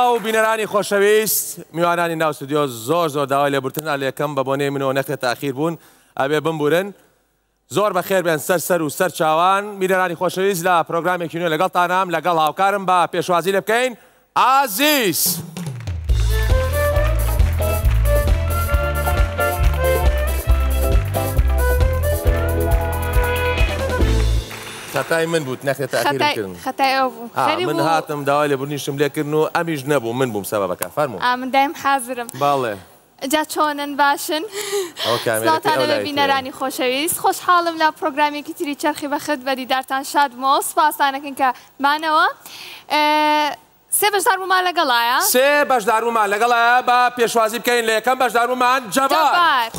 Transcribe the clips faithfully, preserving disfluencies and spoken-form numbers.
و بینەرانی خۆشەویست میوانانی ناو ستودیۆ زۆر زۆر داوای لێبورتنە لە یەکەم بە بۆنەی منەوە نەخێت تاخیر بوون ئەبێ بمبورن زۆر بەخێر بێن سەر سەر و سەر چاوان میرەرانی خۆشەویست لە پرۆگرامێکی نوێ لەگەڵتانام لەگەڵ هاوکارم بە پێشوازی لێ بکەین ئازیز خەتای من بوو نەخێت تاخیرکردن خەتای ئەو بوو من هاتم داوای لێبوورنیشتم لێکردن و ئەمیش نەبوو من بووم سەبەبەکە فەرموو من دایم حازرم باڵێ جا چۆنن باشن سڵاتانە لە بینەرانی خۆشەویست خۆشحاڵم لە پرۆگرامێکی تری چرخی بەخت بە دیدارتان شادمەوە سوپاسانەکەن کە مانەوە سێ بەشدار بوومان لەگەڵایە سێ بەشدار بوومان لەگەڵایە بە پێشوازی بکەین لە یەکەم بەشدار بوومان جەبار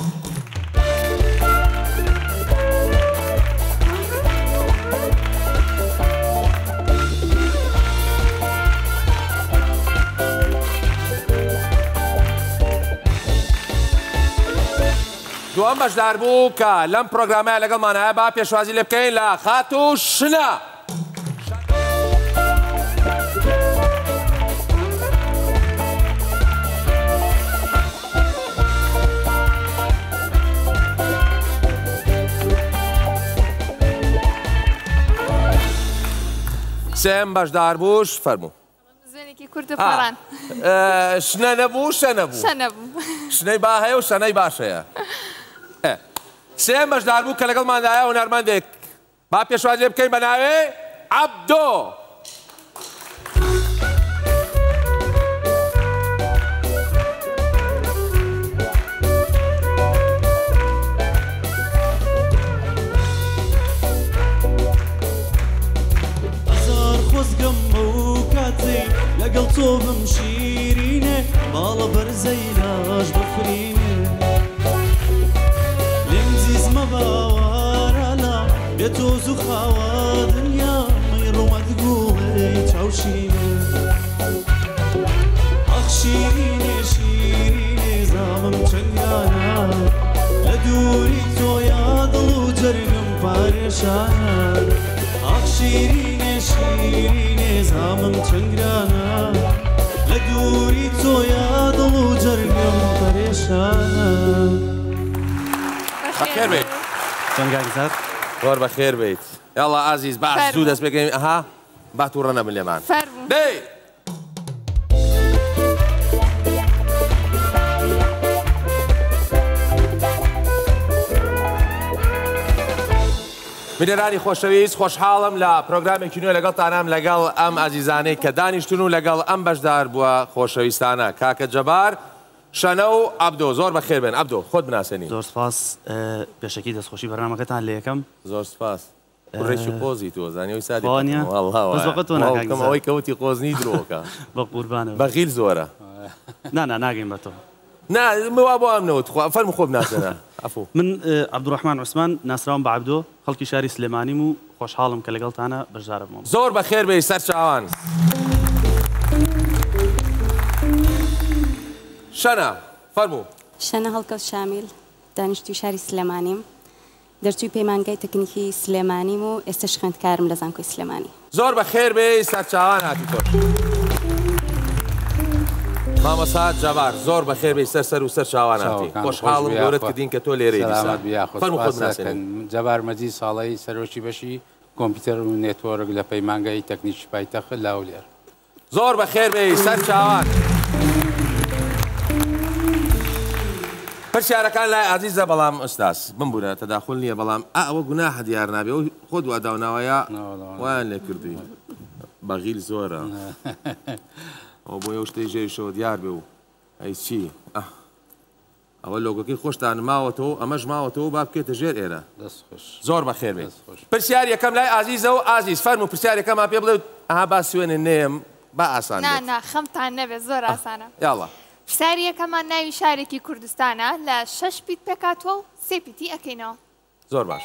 دوام بەشدار بوو کە لەم پرۆگرامەیە لەگەڵمانایە با پێشوازی لێ بکەین لە خات و شنە سێم بەشدار بووش فەرموو زوێنێکی کورت و پەڕان شنە نەبوو شە نەبوو شە نەبوو شنەی با هەیە و شەنەی باشەیە سێم بەشدار بوو کە لەگەڵماندایە هونەرمەندێک با پێشوازی لێ بکەین بە ناوێ عەبدۆ لەگەڵ تۆ بم شیرینێ باڵە بەرزەی لاش بفرینێ لێم زیزمە باوارەلا بێتۆز و خاوە دنیا مەیڕۆمەت گوڵی چاوشینێ ئەخ شیرینێ شیرینێ زامم چەنگانە لە دووری تۆیا دڵ و جەرگم پارێشانە ئەخ شیرینێ شیرینێ زامم چەنگرانە لە دووری تۆیا دڵ و جەرگم پەرێشانە بەخێر بیت چەند گاگزار زۆر بەخێر بیت یاڵا ئازیز باش زوو دەست بگەین ئەها با تووڕە نەبن لێمان دەی میرەرانی خۆشەویست خۆشحاڵم لە پرۆگرامێکی نوێ لەگەڵتانام لەگەڵ ئەم ئازیزانەی کە دانیشتون و لەگەڵ ئەم بەشدار بووە خۆشەویستانە کاکە جەبار شەنە و عەبدۆ زۆر بەخێر بێن عەبدۆ خۆت بناسێنی زۆر سپاس پێشەکی دەستخۆشی بەرنامەکەتان لە یەکەم زۆر سپاس ڕێکی قۆزی تۆ زانیەوەی سادی ئەوەی کەوتی قۆزنی درۆکە بە قوربانە بەغیل زۆرە نانا ناگەین بە تۆ نوا بۆ ئەم نەوت فەرمو خۆ بناسێنە عەفو من عەبدوڕەحمان عوسمان ناسراوم بە عەبدۆ خەڵکی شاری سلێمانیم و خۆشحاڵم کە لەگەڵتانە بەشدارە بووم زۆر بەخێر بێی سەر چاوان شەنە فەرموو شەنە هەڵکەوت شامیل دانیشتوی شاری سلێمانیم دەرچووی پەیمانگای تەکنیکی سلێمانیم و ئێستش خوێندکارم لە زانکۆی سلێمانی زۆر بەخێر بێی سەر چاوان هاتی تۆ مامەسا جەبار زۆر بەخێر بێی سەر سەر و سەر چاوان هاتی خۆشحاڵم گەورەت کردین کە تۆ لێرەی دیسان فەرموو خۆت بناسێنن جەبار مەجید ساڵەی سەرۆکی بەشی کۆمپیوتەر و نێتوەرک لە پەیمانگای تەکنیکی پایتەخت لاولێر زۆر بەخێر بێی سەر چاوان پرسیارەکان لای عەزیزە بەڵام ئوستاس بمبورە تەداخل نییە بەڵام ئەوە گوناحە دیار نابێ و خۆ دوا داوناوەیە وایان لێ کردووی بەغیل زۆرە ئەو بۆ یە شتەی ژێریشەوە دیار بێ و ئەی چی ئەوە لۆگۆکەی خۆشتان ماوەتەوە ئەمەش ماوەتەوە با بکێتە ژێر ئێرە زۆر بەخێر بێت پرسیار یەکەم لای ئازیزە و ئازیز فەرموو پرسیار یەکەممان پێ بڵێ ئەها با سوێنە نێم با ئاسان نا نا خەمتان نەبێت زۆر ئاسانە یاڵا پرسیاری یەکەمان ناوی شارێکی کوردستانە لە شەش پیت پێکاتوە و سێ پیتی ئەکەینەوە زۆر باشە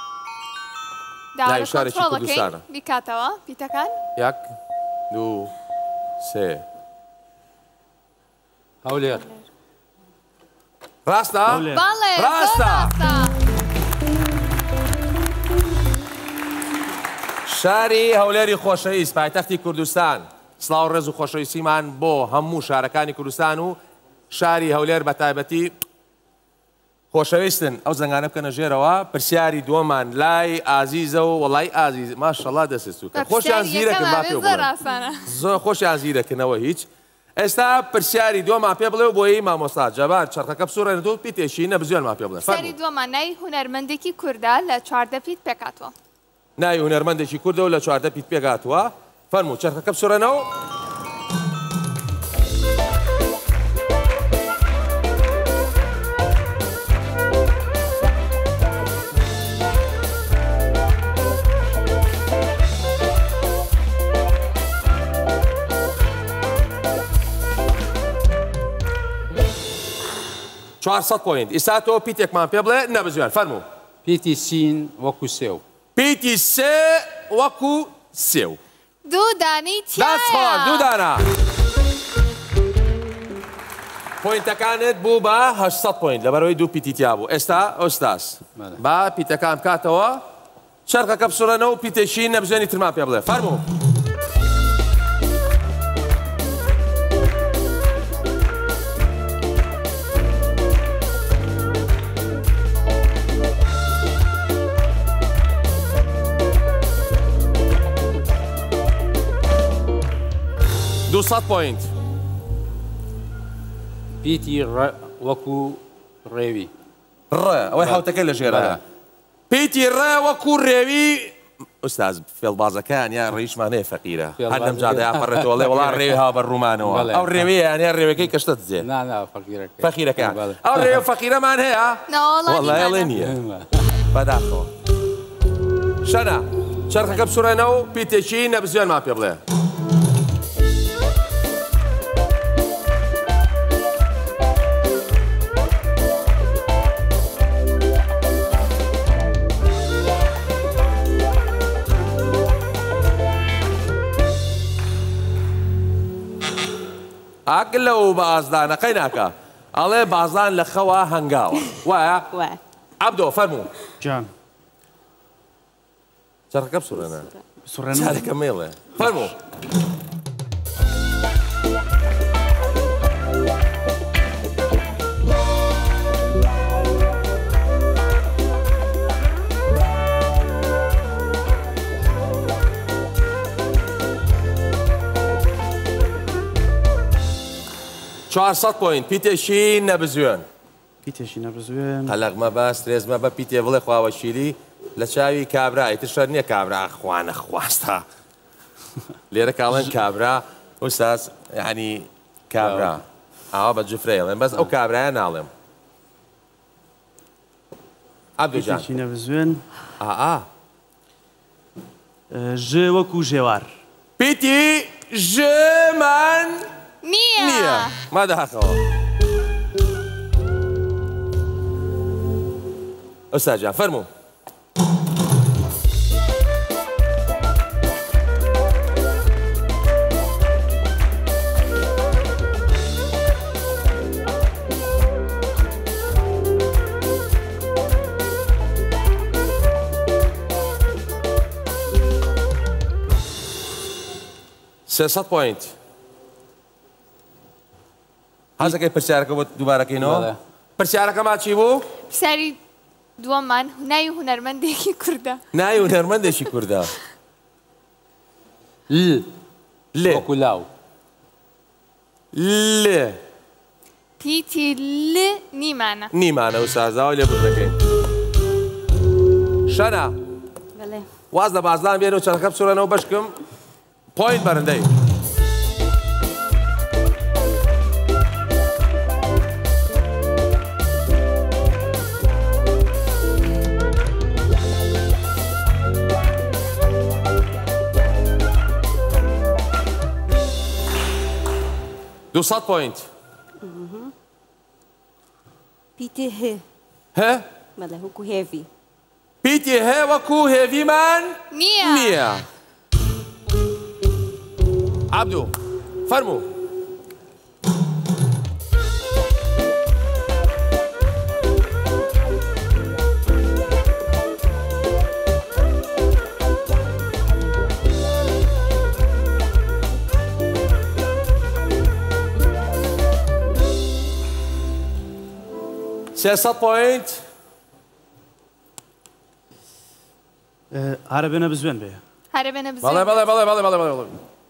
ناوی شارێکی کوردستانە بیکاتەوە پیتەکان یەک دوو سێ هەولێر ڕاستە؟ بەڵێ ڕاستە شاری هەولێری خۆشەویست پایتەختی کوردستان سڵاو ڕێز و خۆشەویستیمان بۆ هەموو شارەکانی کوردستان و شاری هەولێر بە تایبەتی خۆشەویستن ئەو زەنگانە بکەنە ژێرەوە پرسیاری دووەمان لای ئازیزە و وەڵای ئازیز ماشەڵڵا دەسێستوکە خۆشیان زیرەکن با پێ بڵێن زۆر خۆشیان زیرەکەنەوە هیچ ئێستا پرسیاری دووەمان پێ بڵێ و بۆی مامۆستا جەبار چەرخەکە بسوڕێنێتەوە پیتێشی نەبزیێنمان پێ بڵێن پرسیاری دووەمان ناوی هونەرمەندێکی کوردە لە چواردە پیت پێکاتەوە ناوی هونەرمەندێکی کوردە و لە چواردە پیت پێکاتوە فەرموو چەرخەکە بسوڕێنەوە چوارسەد پۆینت ئێستا تۆ پیتێکمان پێ بڵێ نەبزوێن فەرموو پیتی سین وەکو سێو پیتی سێ وەکو سێو دوو دانەی تیایە دوو دانە پۆینتەکانت بوو بە هەشسەد پۆینت لەبەرەوەی دوو پیتی تیا بوو ئێستا ئۆستاس با پیتەکان بکاتەوە چەرخەکە بسوڕێنەوە و پیتێشی نەبزوێنی ترمان پێ بڵێ فەرموو دووسەد پۆینت پیتی وەکو ڕێوی ڕێ ئەوەی حوتەکە لە ژێرەدا پیتی ڕێ وەکو ڕێوی ئوستاز فێڵبازەکان یان ڕیشمانەیە فەقیرە هەر لەم جادەیە پەڕێتەوەڵێ وەڵا ڕێوی هاو بەڕوومانەوە ئەو ڕێوەیە یانیا ڕێوەکەی کەشتە دزێ فەقیرەکان ئەو ڕێوە فەقیرەمان هەیە وەڵایەڵێ نییە بەداخەوە شەنا چەرخەکە بسوڕێنەوە و پیتێکی نەبزوێنمان پێ بڵێ ئاگل لەو بازدانەکەی ناکە ئەڵێ بازان لە خەوە هەنگاوە وایە عەبدۆ فەرموو جان چەرخەکە بسوڕێنە سوڕێنە چارێکە مێڵێ فەرموو چوارسەد پۆینت پیتێشی نەبزوێن پیتێشی نەبزوێن قەلەغمە بە سترێزمە بە پیتێ بڵێ خواوە شیری لە چاوی کابرا ئیتر شەر نییە کابرا خوانە خواستا لێرە کاڵێن کابرا ئوستاز یعنی کابرا ئاوا بە جفرەیەڵێن بەس ئەو کابرایە ناڵێم عەبدوجان پیتێشی نەبزوێن ئا ژێ وەکو ژێوار پیتی ژێمان نییە ماداخەوە ئۆستا جان فەرموو سێسەد پۆینت حەزەکەی پرسیارەکە بۆ دووبارەکەینەوە پرسیارەکەمان چی بوو؟ پرسیاری دووەمان ناوی هونەرمەندێکی کوردە ناوی هونەرمەندێکی کوردە ل لێ وەکو لاو لێ پیتی ل نیمانە نیمانە و سازاوە لێ بردەکەین شەنا واز لە بازدان بێنە و چەرخەکە بسوڕێنەوە بەشکم پۆینت بەرەندەی دووسەد پۆینت پیتی هێ هێ بەڵێ وەکو هێڤی پیتی هێ وەکو هێڤیمان نییە نییە عەبدوو فەرموو سێسەد پۆینت هەرە بێنە بزوێن بێ هەرە بێنە بەڵێ بزوێن بەڵێ بەڵێ بەڵێ بەڵێ بەڵێ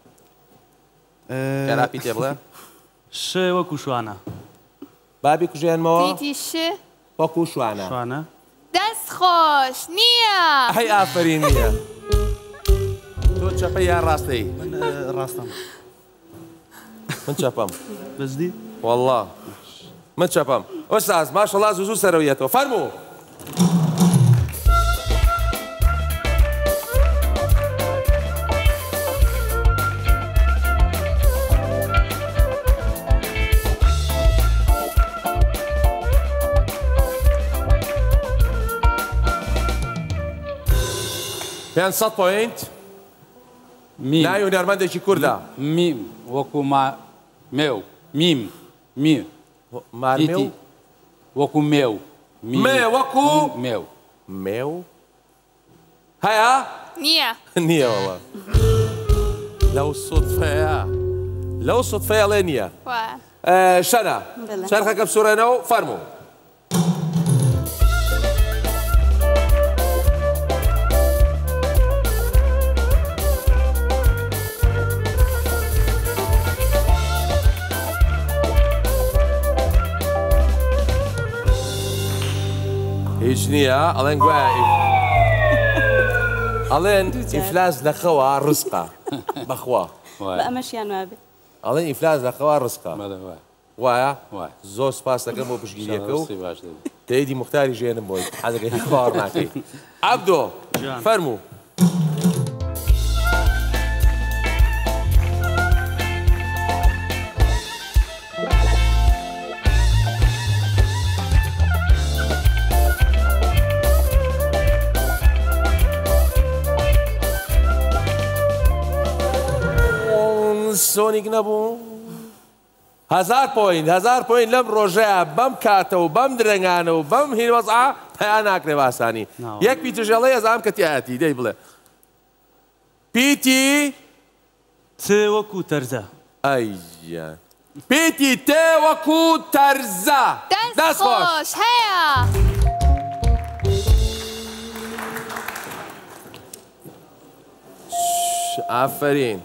گەراپی تێ بڵێ شێ وەکو شوانە بابی کوژێنمەوە پیتی ش وەکو شوانە شوانە دەست خۆش نییە هەی ئافرین نییە تۆ چەپە یان ڕاستەی من ڕاستم من چەپەم بزدی والله من چەپەم ئۆستاز ماشەڵڵا زوو زوو سەرەویەتەوە فەرموو پێنجسەد پۆینت ناوی هونەرمەندێکی کوردە میم وەکو مێو میم میم مارمێ و وەکو مێو مێ وەکو مێو مێو هەیە نییە نییە وەڵا لەو سوودفەیە لەو سوودفەیەڵێ نییە شەنە چەرخەکە بسوڕێنەوە فەرموو هیچ نییە ئەڵێن گوایە ئەڵێن ئیفلاس لە خەوە ڕزقە بەخوا بە ئەمەشیان وابێ ئەڵێن ئیفلاس لە خەوە ڕزقە وایە وای زۆر سپاس دەکەم بۆ پشتگیریەکە و باش تێیدی مختاری ژێنم بۆی حەزەکەی باوەڕ ناکەی عەبدۆ فەرموو سۆنیک نەبوو هەزار پۆینت هەزار پۆینت لەم ڕۆژەیە بەم کاتە و بەم درەنگانە و بەم هیوەزعا پەیان ناکرێ باسانی یەک پیتژەڵێ ئەزانم کە تیایەتی دەی بڵێ پیتی تێ وەکو تەرزە ئەیە پیتی تێ وەکو تەرزە دەست خۆش هەیە ئافرین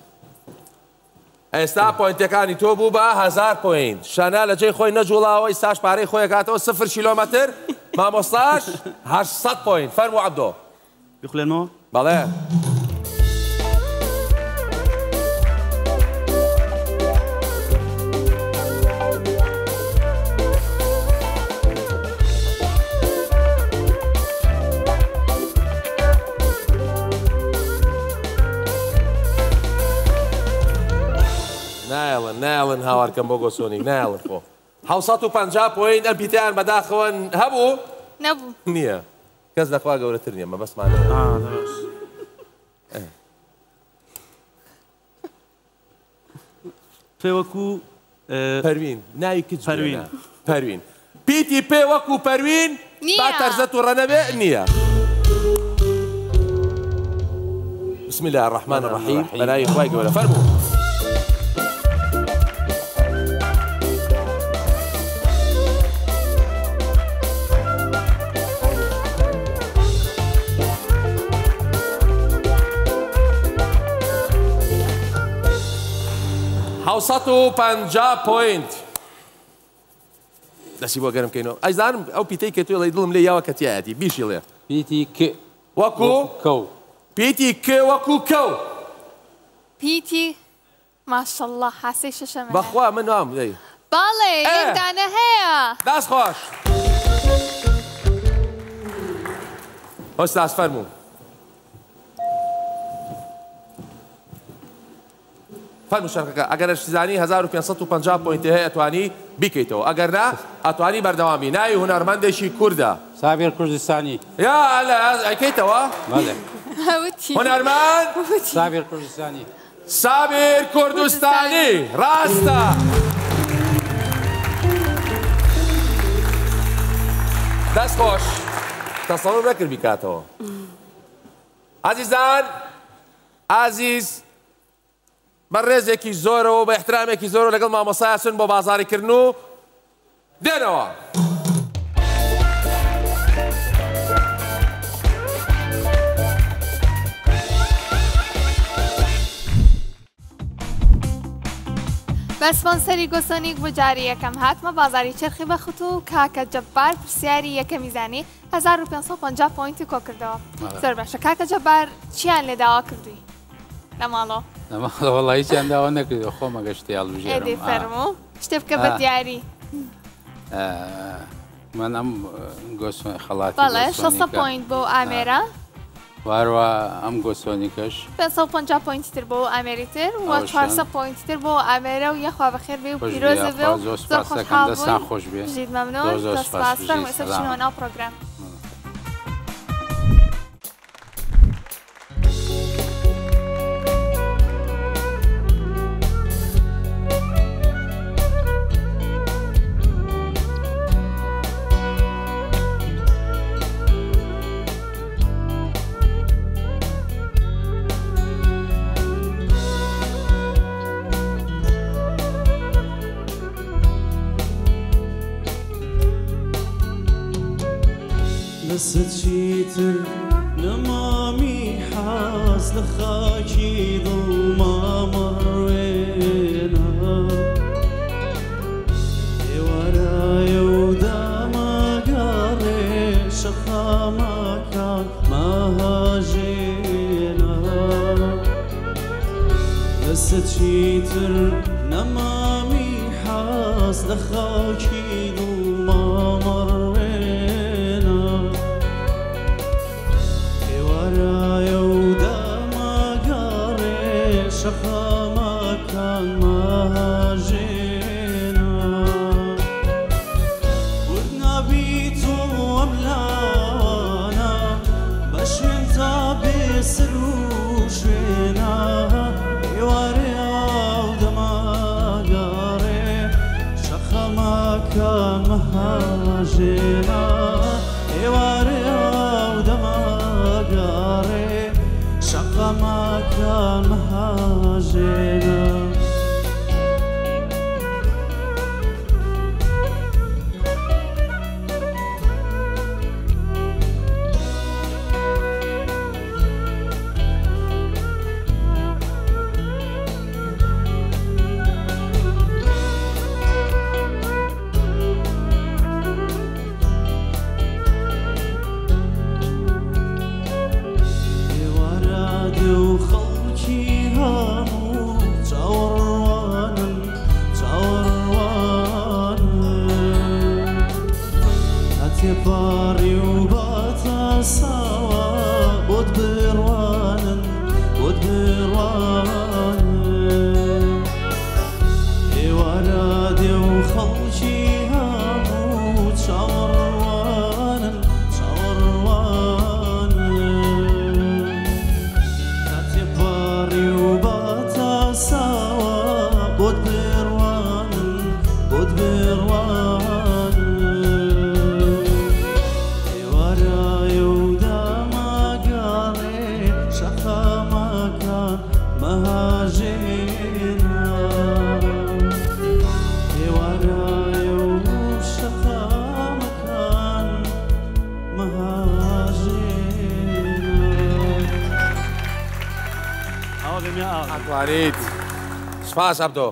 ئێستا پۆینتەکانی تۆ بوو بە هەزار پۆینت شەنە لە جێی خۆی نەجوڵاوە ئێستاش پارەی خۆی کاتەوە سفر کیلۆمەتر مامۆستاش هەشسەد پۆینت فەرموو عەبدۆ بخولێنەوە بەڵێ نایڵن نایڵن هاوارکەم بۆ گۆسۆنیک نایڵن خۆ حەوسەد و پەنجا پۆینت ئەم پیتیان بەداخەوە هەبوو نەبوو نییە کەس لەخوا گەورەتر نییە مە بەسمانە پێ وەکو پەروین ناوی کچ پەروین پەروین پیتی پێ وەکو پەروین با تەرزەت و ڕەنەبێ نییە بسم الله الرحمن الرحیم بەناوی خوای گەورە فەرموو حەوسەد و پەنجا پۆینت دەسی بۆ گەرم کەینەوە ئەیزانم ئەو پیتەی کە توێ دڵم لێ یاوە کە تایەتی بیشی لێ پیتی ک وەکو کەو پیتی کێ وەکو کەو پیتی ماشەڵڵا حاسەی شەشەمە بەخوا من نام دەی باڵێ یەکدانە هەیە دەست خۆش ئۆستاز فەرموو فەرموو شەرکەکە ئەگەر شتیزانی هەزار و پێنجسەد و پەنجا پۆینت هەیە ئەتوانی بیکەیتەوە ئەگەر نا ئەتوانی بەردەوامی ناوی هونەرمەندێکی کووردە سابیر کوردستانی یا ئەیکەیتەوە هونەرمەند سابیر کوردستانی سابیر کوردستانی ڕاستە دەست خۆش تەسەڵور نەکرد بیکاتەوە عەزیزان عەزیز بە ڕێزێکی زۆرەوە بە احترامێکی زۆر لەگەڵ مامۆسایە سن بۆ بازاڕیکردن و دێنەوە بەسپۆنسەری گۆسۆنیک بۆ جاری یەکەم هاتمە بازاری چرخی بەخت و کاکە جەبار پرسیاری یەکەمی زانی هەزار و پێنج سەد و پەنجا پۆینتی کۆ کردەوە. زۆر باشە کاکە جەبار چیان لێ داوا کردووی لە ماڵەوە؟ لە ماڵەوە وەڵی هیچیان داوا نەکردەوە خۆمە گەشتی هەڵبژێرم. ئێدێ فەرموو شتێ بکە بە دیاری. من ئەم گۆسۆنی خەڵاتی بەڵێ شەسە پۆینت بۆ ئامێرە واروە ئەم گۆسۆنیکەش پێنج سەد و پەنجا پۆینتی تر بۆ ئامێری تر و چوارسەد پۆینتی تر بۆ ئامێرە و یەخوا بەخێر بێ و پیرۆزە بێ و زۆر خۆشحاڵ دەستان خۆش بێ. ژید مەمنون دەسپاس فەرمووی ئێستا بچینەوە ناو پرۆگرام. ستشيتر نمامي حاس لخاكي ظلما مروينا ورايا وداما قاري شخاما كان ما هاجينا ستشيتر نمامي حاس لخاكي ظلما مروينا شخاما كان مهاجينا ودنا بيتو وملانا باش ينتابي سروشينا يواريا ودما قاري شخاما كان مهاجينا يواريا ودما قاري شخاما كان مهاجينا باري وباتا سوا بود بروانن بود بروانن ولادي وخلشي هامو تشاوروانن تشاوروانن هاتي باري وباتا سوا بود بروانن بود بروانن وارد سپاس عبدو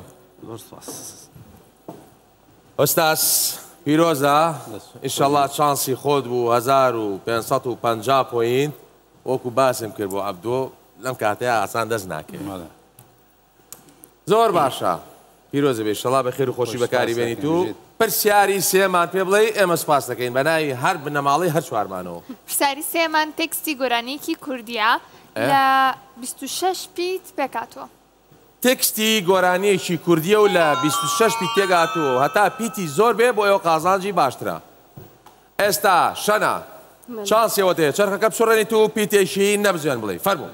ئۆستاس پیرۆزە ئینشەڵڵا چانسی خۆت بوو هەزار و پێنج سەد و پەنجا پۆینت وەکو باسم کرد بۆ عەبدۆ لەم کاتەیە ئاسان دەست ناکەێت زۆر باشە پیرۆزە بێ ئینشەڵڵا بەخێر و خۆشی بەکاری بێنیت و پرسیاری سێمان پێ بڵێ ئێمە سپاس دەکەین بەناوی هەر بنەماڵی هەر چوارمانەوە. پرسیاری سێمان تێکستی گۆرانیەکی کوردیە لە بیست و شەش پیت پێکاتوە. تێکستی گۆرانیەکی کوردیە و لە بیست و شەش پیت تێگاتوە هەتا پیتی زۆر بێ بۆ ئێوە قازانجی باشترە. ئێستا شەنە چانسیەوە تێ چرخەکە بچڕێنیت و پیتێکی نەبزێن بڵێ فەرموو.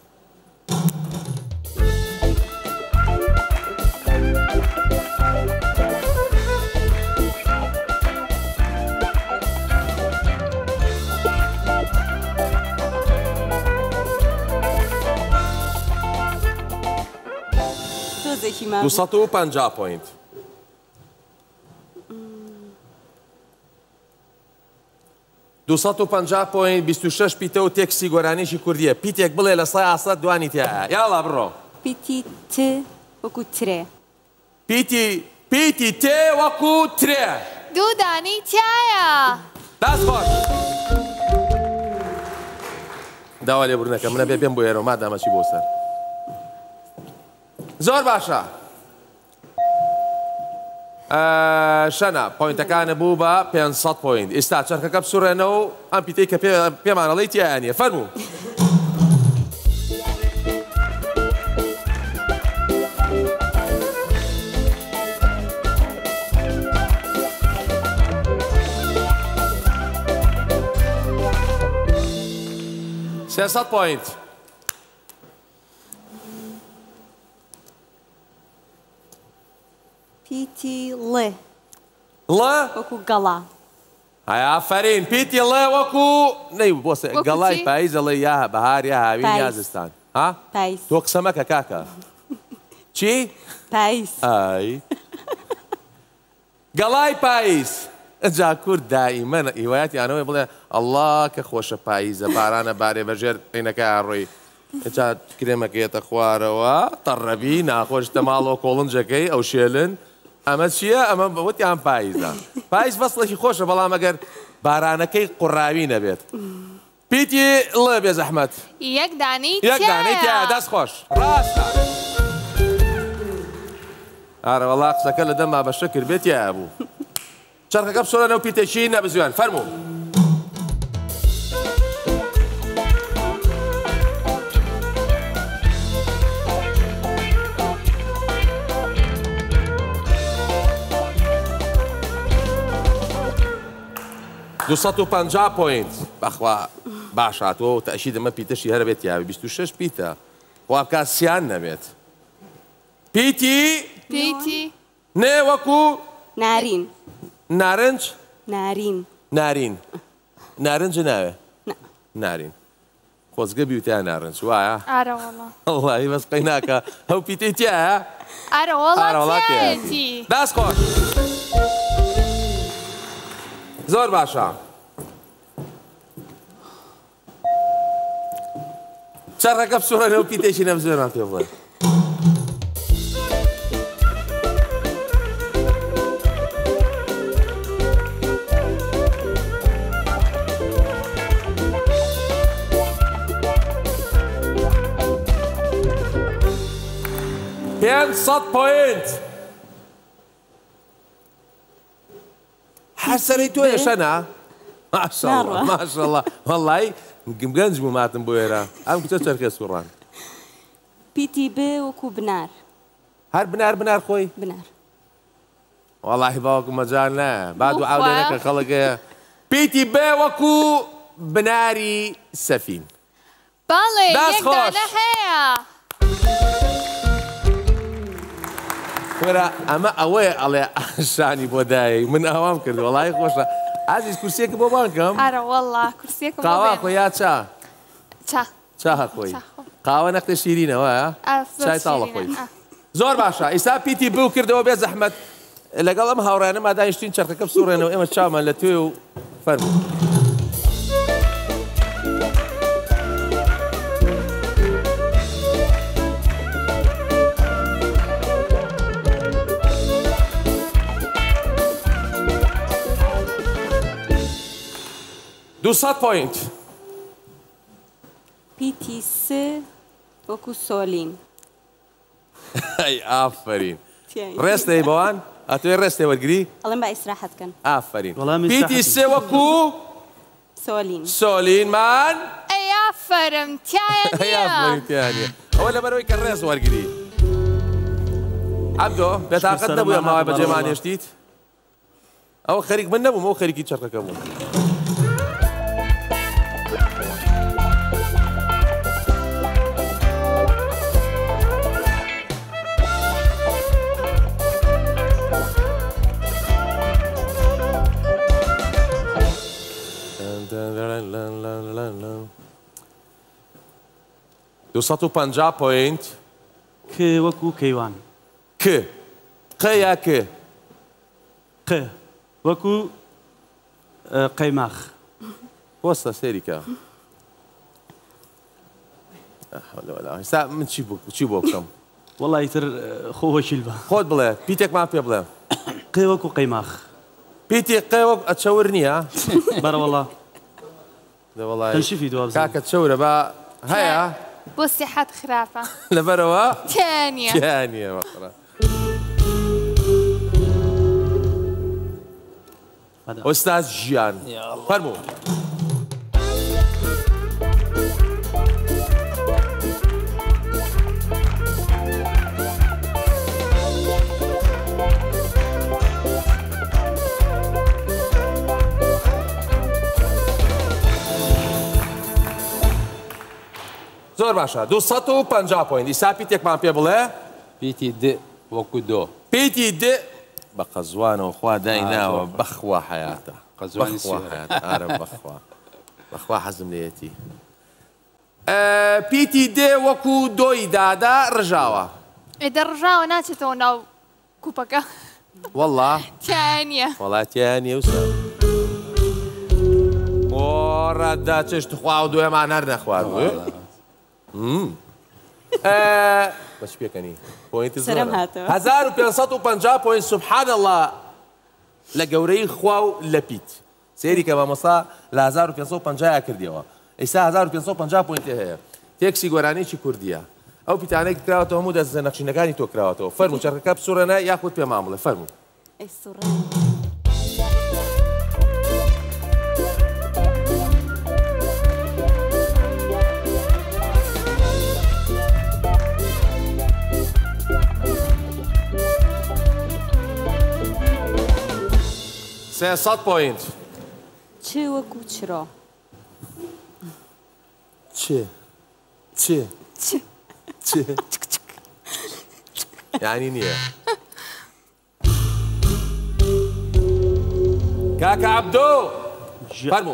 دووسەد و پەنجا پۆینت. دووسەد و پەنجا پۆینت بیست و شەش پیتە و تێکستی گۆرانیشی کوردیە. پیتێک بڵێ لە سەد ئاسەد دوانی تایە. یاڵا بڕۆ. پیتی ت وەکو ترێ. پیتی پیتی تێ وەکو ترێ دوودانی تایە دەست خۆش داوا لێبوورنەکە منە بێ بێم بۆ ئێرە مادامەچی بۆ سەر زۆر باشە شەنا پۆینتەکانە بوو بە پێنج پۆینت ئێستا چەرخەکە بسوڕێنەوە و ئەم پیتەی کە پێمانەڵی تیانە فەرموو سێسەد پۆینت پیتی ڵێ ڵە وەکو گەڵا ئافرین پیتی ڵێ وەکو نەی بۆ گەڵای پاییز دەڵێ یا بەهار یا هاوین یا زستان ها تۆ قسە مەکە کاکە چی؟ پاییز ئای گەڵای پاییز ئەجا کورد دائیمەن هیوایەتیانەوەی بڵێ ئەڵڵا کە خۆشە پاییزە بارانە بارێ بەژێر عینەکە ئاڕۆی ئەجا کرێمەکەیەتە خوارەوە تەڕەبی ناخۆشتە ماڵەوە کۆڵنجەکەی ئەو شێلن ئەمە چییە؟ ئەمە بەوتیان پاییزە پاییز فەسڵێکی خۆشە بەڵام ئەگەر بارانەکەی قوڕاوی نەبێت پیتی ڵێ بێ زەحمەت یەک دانی یەک دانەی تایە دەست خۆش ڕاستە ئارە وەڵا قسەکە لە دەما بەشە کرد بێت یایە بوو چەرخەکە بسۆرەنەوە پیتێکی نەبزوێن فەرموو دووسەد و پەنجا پۆینت بەخوا باش هاتووە تەشی دەمە پیتەشی هەرە بێت یاوی بیست و شەش پیتە وا بکات سیان نەبێت پیتی پیتی نێ وەکو نارین نارنج نارین نارین نارنج ناوێ نارین خۆزگە بیوتیان نارنج وایە ئارە وەڵا وڵی بەس قەی ناکە ئەو پیتەی تایە ئارە وەڵا تایەتی دەست خۆش زۆر باشە چەرخەکە بسوڕێنەوە پیتێکی نەبزوێنان پێ بڵێ پێنج سەد پۆینت حەسەری تۆیە شەنا ماشەڵڵا ماشەڵڵا وەڵڵی گەنج بوو ماتم بۆ ئێرە ئەم کچە چەرخێ سوڕان پیتی بێ وەکو بنار هەر بنار بنار خۆی بنار وەڵڵاهی باوەکو مەجال نایە با دوو ئاودێنەکە خەڵکەیە پیتی بێ وەکو بناری سەفین باڵێ یەک دانە هەیە وەرە ئەمە ئەوەیە ئەڵێ شانی بۆ دایە من ئەوام کرد وەڵی خۆشە ئازیز کورسێکە بۆ بانکەم ئارە وەڵڵا کورسێکم قاوا خۆ یا چا چا چا خۆی قاوە نەختە شیرینەوە چای تاڵە خۆی زۆر باشە ئیسا پیتی بوو کردەوە بێ زەحمەت لەگەڵ ئەم هاوڕێنەما دانیشتین چەرخەکە بسوڕێنەوە ئێمە چامان لە توێ و فەرموو دووسەد پۆینت پیتی س وەکو سۆلین ئەی ئافرین ڕێستەی بەوان ئەتوێ ڕێستێ وەرگری ئەڵێم با ئیسراحەت بکەن ئافرین پیتی سێ وەکو سۆلین سۆلینمان ئەی ئافەرم تایە ئەوە لەبەرەوەی کە ڕێز وەرگری عەبدۆ بێتاقەت نەبووە ماوەی بەجێمان هێشتیت ئەوە خەریک من نەبووم ئەو خەریکی چەرخەکە بووم دووسەد و پەنجا پۆینت ک وەکو کەیوان ک ق یا ک ق وەکو قەیماخ وەستە سێریکە ئێستا من چی بۆ بکەم وڵی ئیتر خۆ وەکیل بە خۆت بڵێ پیتێکمان پێ بڵێ قێوەک و قەیماخ پیتی قێوەک ئەچەور نییە بەرە وەڵا وڵای تەنشیفی دوابزە کاکە چەورە بە هەیە بۆ سیحەت خراپە لەبەرەوە تیانە تیانە وەقڕە ئۆستاز ژیان فەرموو زۆر باشە دوو سەد و پەنجا پۆینت ئیسا پیتێکمان پێ بڵێ پیتی د وەکو دۆ پیتی د بە قەزوانەوە خوا دایناوە بەخوا حیاتە قەزوانی ئارە بەخوا بەخوا حەزم لێتی پیتی د وەکو دۆی دادا ڕژاوە ئێدە ڕژاوە ناچێتەوە ناو کوپەکە وەڵا تیانە وڵاتیان نیوسە ئۆڕەدا چشت خوا و دوێمان هەر نەخوارد بەش پێکەنی پۆینت هەزار و پێنج سەد و پەنجا پۆینت سوبحان الله لە گەورەی خوا و لە پیت سێری کە مامۆستا لە هەزار و پێنج سەد و پەنجا کردیەوە ئێستا هەزار و پێنج سەد و پەنجا پۆینت هەیە تێکسی گۆرانێکی کوردیە ئەو پیتانەی کراوەتەوە هەموو دەست نەخشینەکانی تۆ کراوەتەوە فەرموو چەرخەکە بسوڕێنە یاخود پێمان بڵێ فەرموو سێ سەد پۆینت چ وەکو چرۆ چ چ چ یعنی نییە کاکە عەبدۆ فەرموو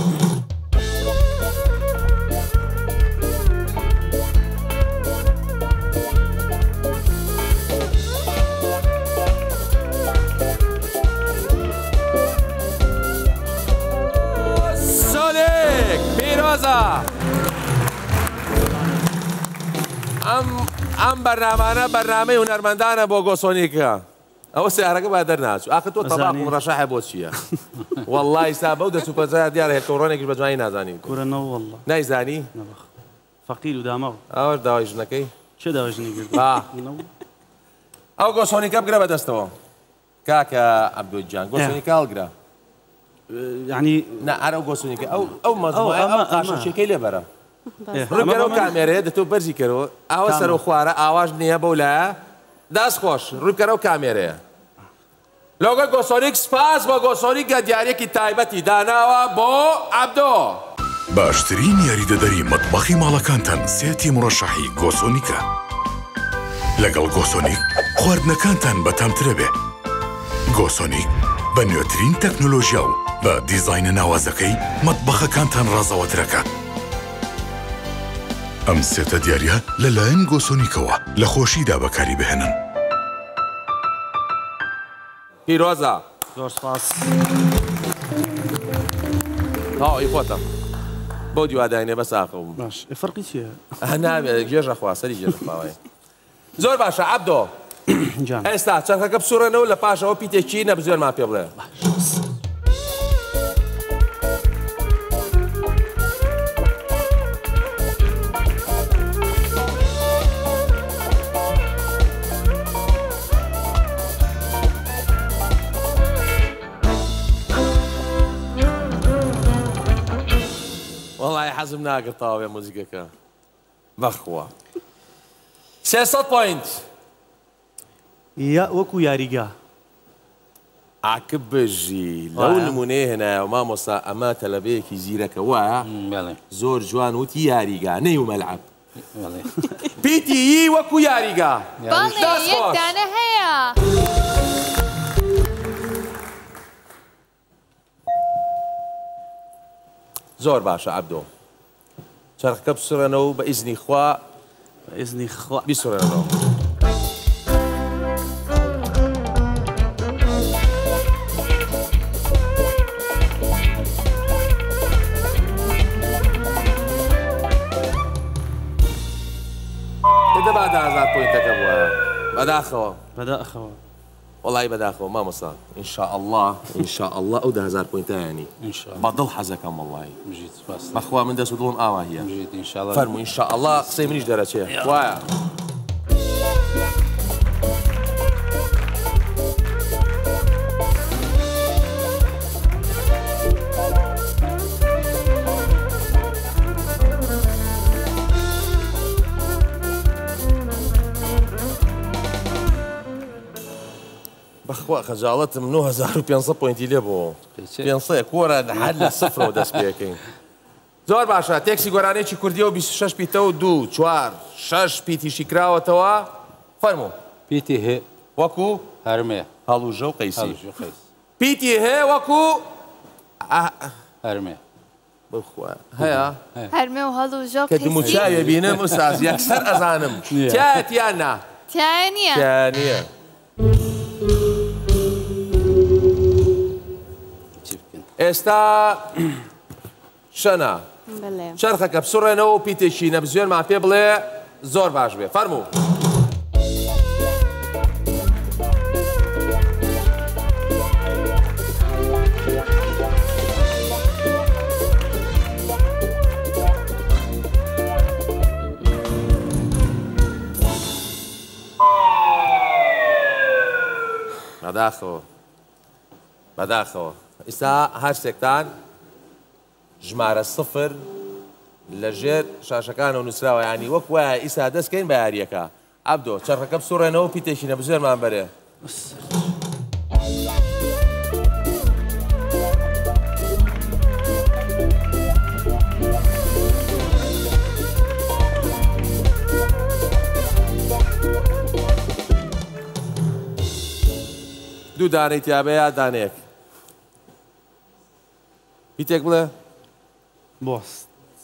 ئەم بەرنامانە بەرنامەی هونەرمەندانە بۆ گۆسۆنیکە ئەوە سیارەکە با دەرناچوو ئاخر تۆ تەباق و ڕەشەحە بۆ چییە وەڵڵای سا بەو دەچوو پەنجا دیارە هێکەوڕۆنێکیش بە جوانی نازانی کورەنەوە وەڵڵا نایزانی فەقیر و داماوە ئەوە داوای ژنەکەی چێ داوای ژنی کرد ئەو گۆسۆنیکە بگرە بەدەستەوە کاکە عەبدۆ گیان گۆسۆنیکە هەڵگرە یعنی نا ئەرە گۆسۆنیکە ئەو ئەو مەزموعە ئەو قاشەچێکەی لێبەرە ڕووبەرەوە کامێرەیە دەتۆ بەرزی کەرەوە ئاوە سەر و خوارە ئاواژ نییە بەو لایە داست خۆش ڕووبکەرەوە کامێرەیە لۆگە گۆسۆنیک سپاس بۆ گۆسۆنیکە دیارێکی تایبەتی داناوە بۆ عەبدۆ باشترین یاریدەدەری مەتبەخی ماڵەکانتان سێتی مڕەشەحی گۆسۆنیکە لەگەڵ گۆسۆنیک خواردنەکانتان بەتامترە بێ گۆسۆنیک بە نوێترین تەکنۆلۆژیا و بە دیزاینە ناوازەکەی مەتبەخەکانتان ڕازەوەترەکە ئەم سێتە دیاریە لەلایەن گۆسۆنیکەوە لە خۆشیدا بەکاری بهێنن پیرۆزە زۆر سپاس هاوی خۆتە بۆ دیواداینێ بە ساقم باش فەرقی چییە نابێت گێژە خوا سەری گێژە خواوەیە زۆر باشە عەبدۆ ئێستا چەرخەکە بسوڕێنەوە لە پاشەوە پیتێکی نەبزێرمان پێ بڵێ وەڵای حەزم ناکرد تاوێ موزیکەکە بەخوا سێ سەد پۆینت یا وەکو یاریگا عاکب بژی لەو نمونەیە هێنایە و مامۆستا ئەمە تەلەبەیەکی زیرەکە وایە زۆر جوان وتی یاریگا نەی و مەلعەب پیتی وەکو یاریگا بەڵێ یەک دانە هەیە زۆر باشە عەبدۆ چەرخەکە بسوڕێنەوە و بە ئیزنی خوا بە ئیزنی خوا بیسوڕێنەوە ده هزار پوینتەکە بووە بەداخەوە بەداخەوە وڵی بەداخەوە مامۆستا ئینشاء الله ئینشاء الله ئەو ده هزار پوینتەیانی بەدڵ حەزەکەم وڵی بەخوا من دەست و دڵم ئاوا هیە فەرموو ئینشاء الله قسەی منیش دەرەچێ وایە بەخوا خەجاڵەتم نۆ هەزار و پێنج سەد پوینتی لێ بوو پێنج سەد کۆرە لەحەد لە سفرەوە دەست پێکەین زۆر باشە تێکسی گۆرانێکی کوردیە و بیست و شەش پیتە و دوو چوار شەش پیتیشی کراوەتەوە فەرموو پیتی هێ وەکو هەرمێ هەڵوژە و قەیسی قەیس پیتی هەیە وەکو هەرمێ بخوا هەیە هەرمێ و هەڵ و ژۆ کە دموچاوێ بینم ئوستاز یەکسەر ئەزانم تایەت یان نا تایە نییە تایە نییە ئێستا شەنا چرخەکە بسوڕێنەوە و پیتێکی نەبزوێنمان پێ بڵێ زۆر باش بێ فەرموو بەداخەوە بەداخەوە ئێستا هەرسێکتان ژمارە سفر لە ژێر شاشەکانەوە نووسراوە ینی وەک وایە ئیسا دەستکەین بە یاریەکە عەبدۆ چەرخەکە بسوڕێنەوە و پیتێکی نەبزوێنمان بەرێ دوو دانەی تیابەیە دانەیەک پیتێک بڵێ بۆست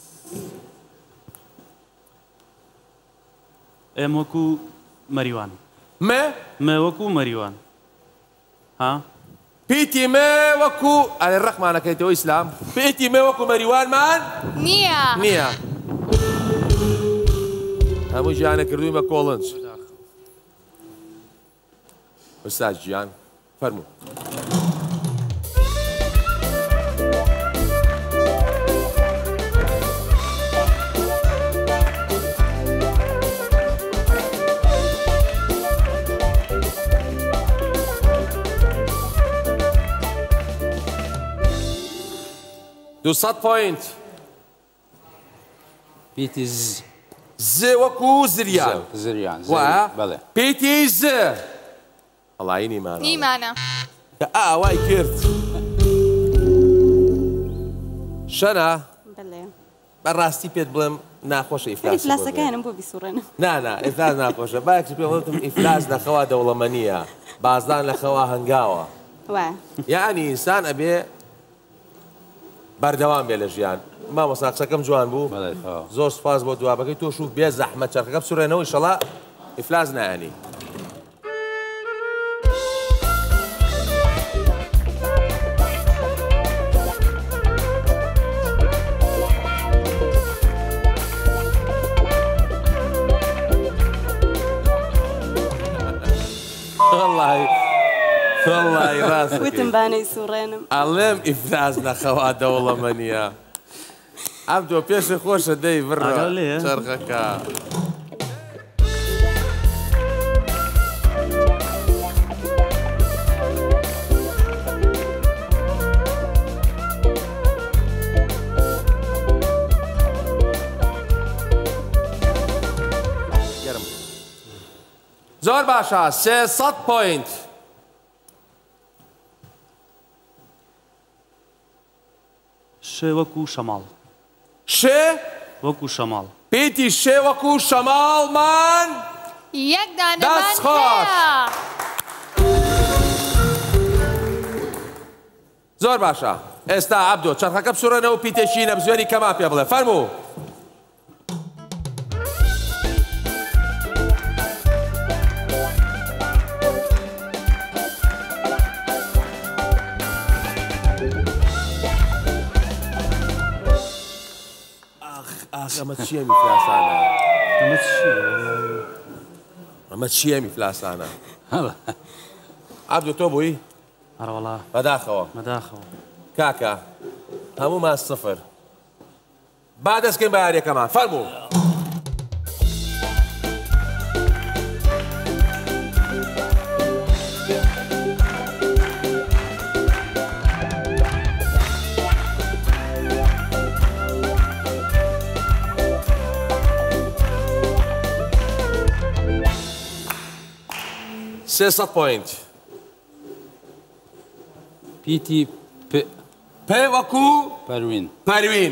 ئێم وەکو مەریوان مێ مێ وەکو مەریوان ها پیتی مێ وەکو ئەرێ ڕەخمانەکەیتەوە ئیسلام پیتی مێ وەکو مەریوانمان نییە نییە هەموو ژیانە کردووی بە کۆڵنج ئوستاز گیان فەرموو دووسەد پوینت پیتی ز ز وەکو زریان زریان وایە بەڵێ پیتی ز هەڵایی نیمانە نیمانە کە ئاوای کرد شەنا بەڕاستی پێت بڵێم ناخۆشە ئیفلاسەکانم بۆ بیسوڕێنم نانا ئیفلاس ناخۆشە باەکی پێ وڵتم ئیفلاس لەخەوا دەوڵەمەنیە بازدان لەخەوا هەنگاوە یعنی ئینسان ئەبێ بەردەوام بێ لە ژیان مامۆستا قسەکەم جوان بوو زۆر سپاس بۆ دوابەکەی تۆش و بێ زەحمەت چەرخەکە بسوڕێنەوە ئینشەڵا ئیفلاس نایانی والله والله راسك وتم باني سورينم علم إفلاس نخوا دولة منيا عبدو بيش خوش دي برا شرخك زور باشا سيصد بوينت شێ وەکو شەماڵ شێ وەکو شەماڵ پیتی شێ وەکو شەماڵمان یەک دانەمان دەست خۆش زۆر باشە ئێستا عەبدۆ چەرخەکە بسوڕێنەوە پیتێکی نەبزوێنی کەما پێ بڵێ فەرموو ئەمە چییە میفراسانە؟ ئەمە چییە؟ ئەمە چییە میفلاسانە؟ عەبدو تۆ بووی؟ ئەرە وەڵا بەداخەوە مەداخەوە کاکە هەموومان سفر با دەستکەین بە یاریەکەمان فەرموو سێسەد پۆینت پیتی پێ وەکو پەروین پەروین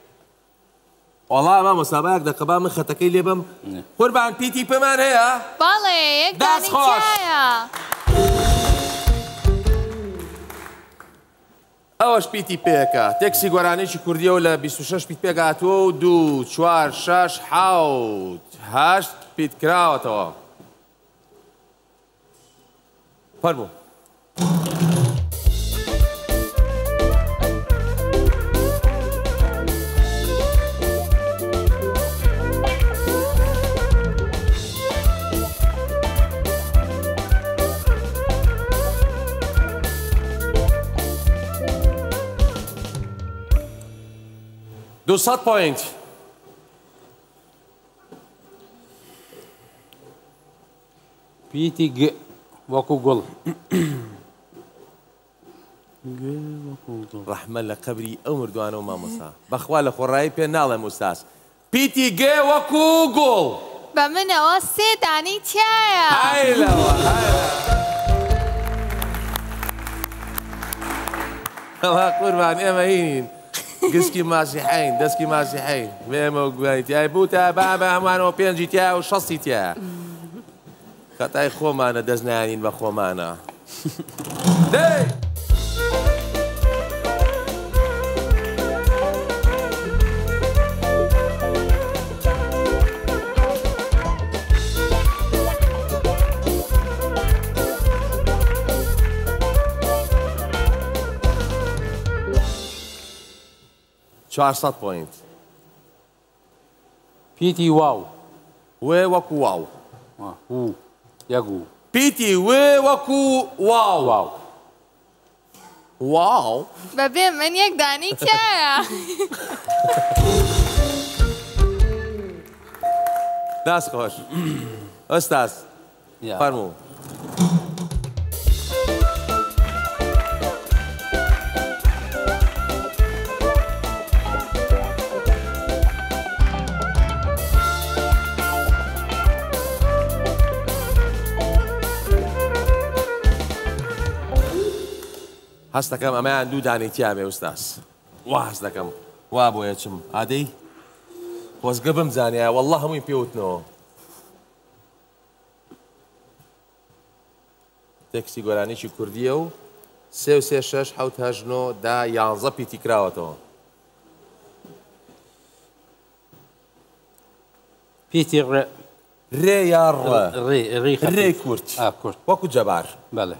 وەڵا مامۆستا با یەک دەقە با من خەتەکەی لێ بم قوربان پیتی پێمان هەیە؟ بەڵێ یەک دانی تایە ئەوەش پیتی پێەکە تێکسی گۆرانێکی کوردیەوە لە بیست و شەش پیت پێگاتوە و دوو چوار شەش حەوت هەشت پیت کراوەتەوە فەرموو دووسەد پۆینت پیتی گ وەکو گوڵ ڕەحمە لە قەبری ئەو مردوانە و مامۆستا بەخوا لە خۆڕایی پێ ناڵێم ئوستاس پیتی گێ وەکو گوڵ بە منەوە سێ دانی تایە هایلەوە هەڵا قوربان ئێمە هین گسکی ماسی حین دەستکی ماسی حین بێمە و گوانی تیای بوو تا با بە هەمانەوە پێنجی تیا و شەستی تیا خەتای خۆمانە دەست نایانین بە خۆمانە دەی چوارسەد پۆینت پیتی واو وێ وەکو واو و یەگو پیتی وێ وەکو واو واو واو بەبێ من یەک دانی تایە داست خۆش ئۆستاس فەرموو هەست دەکەم ئەمەیان دوو دانی تیامێ ئوستاس وا هەست دەکەم وا بۆ یەچم ئادەی خۆزگە بمزانیە وەڵڵا هەمووی پێوتنەوە تێکسی گۆرانێکی کوردیە و سێ و سێ شەش حەوت هەژ نۆ دا یانزە پیتی کراوەتەوە پیتی ڕێ ڕێ یا ڕە ڕێ ڕێ کورت کورت وەکو جەبار بەڵێ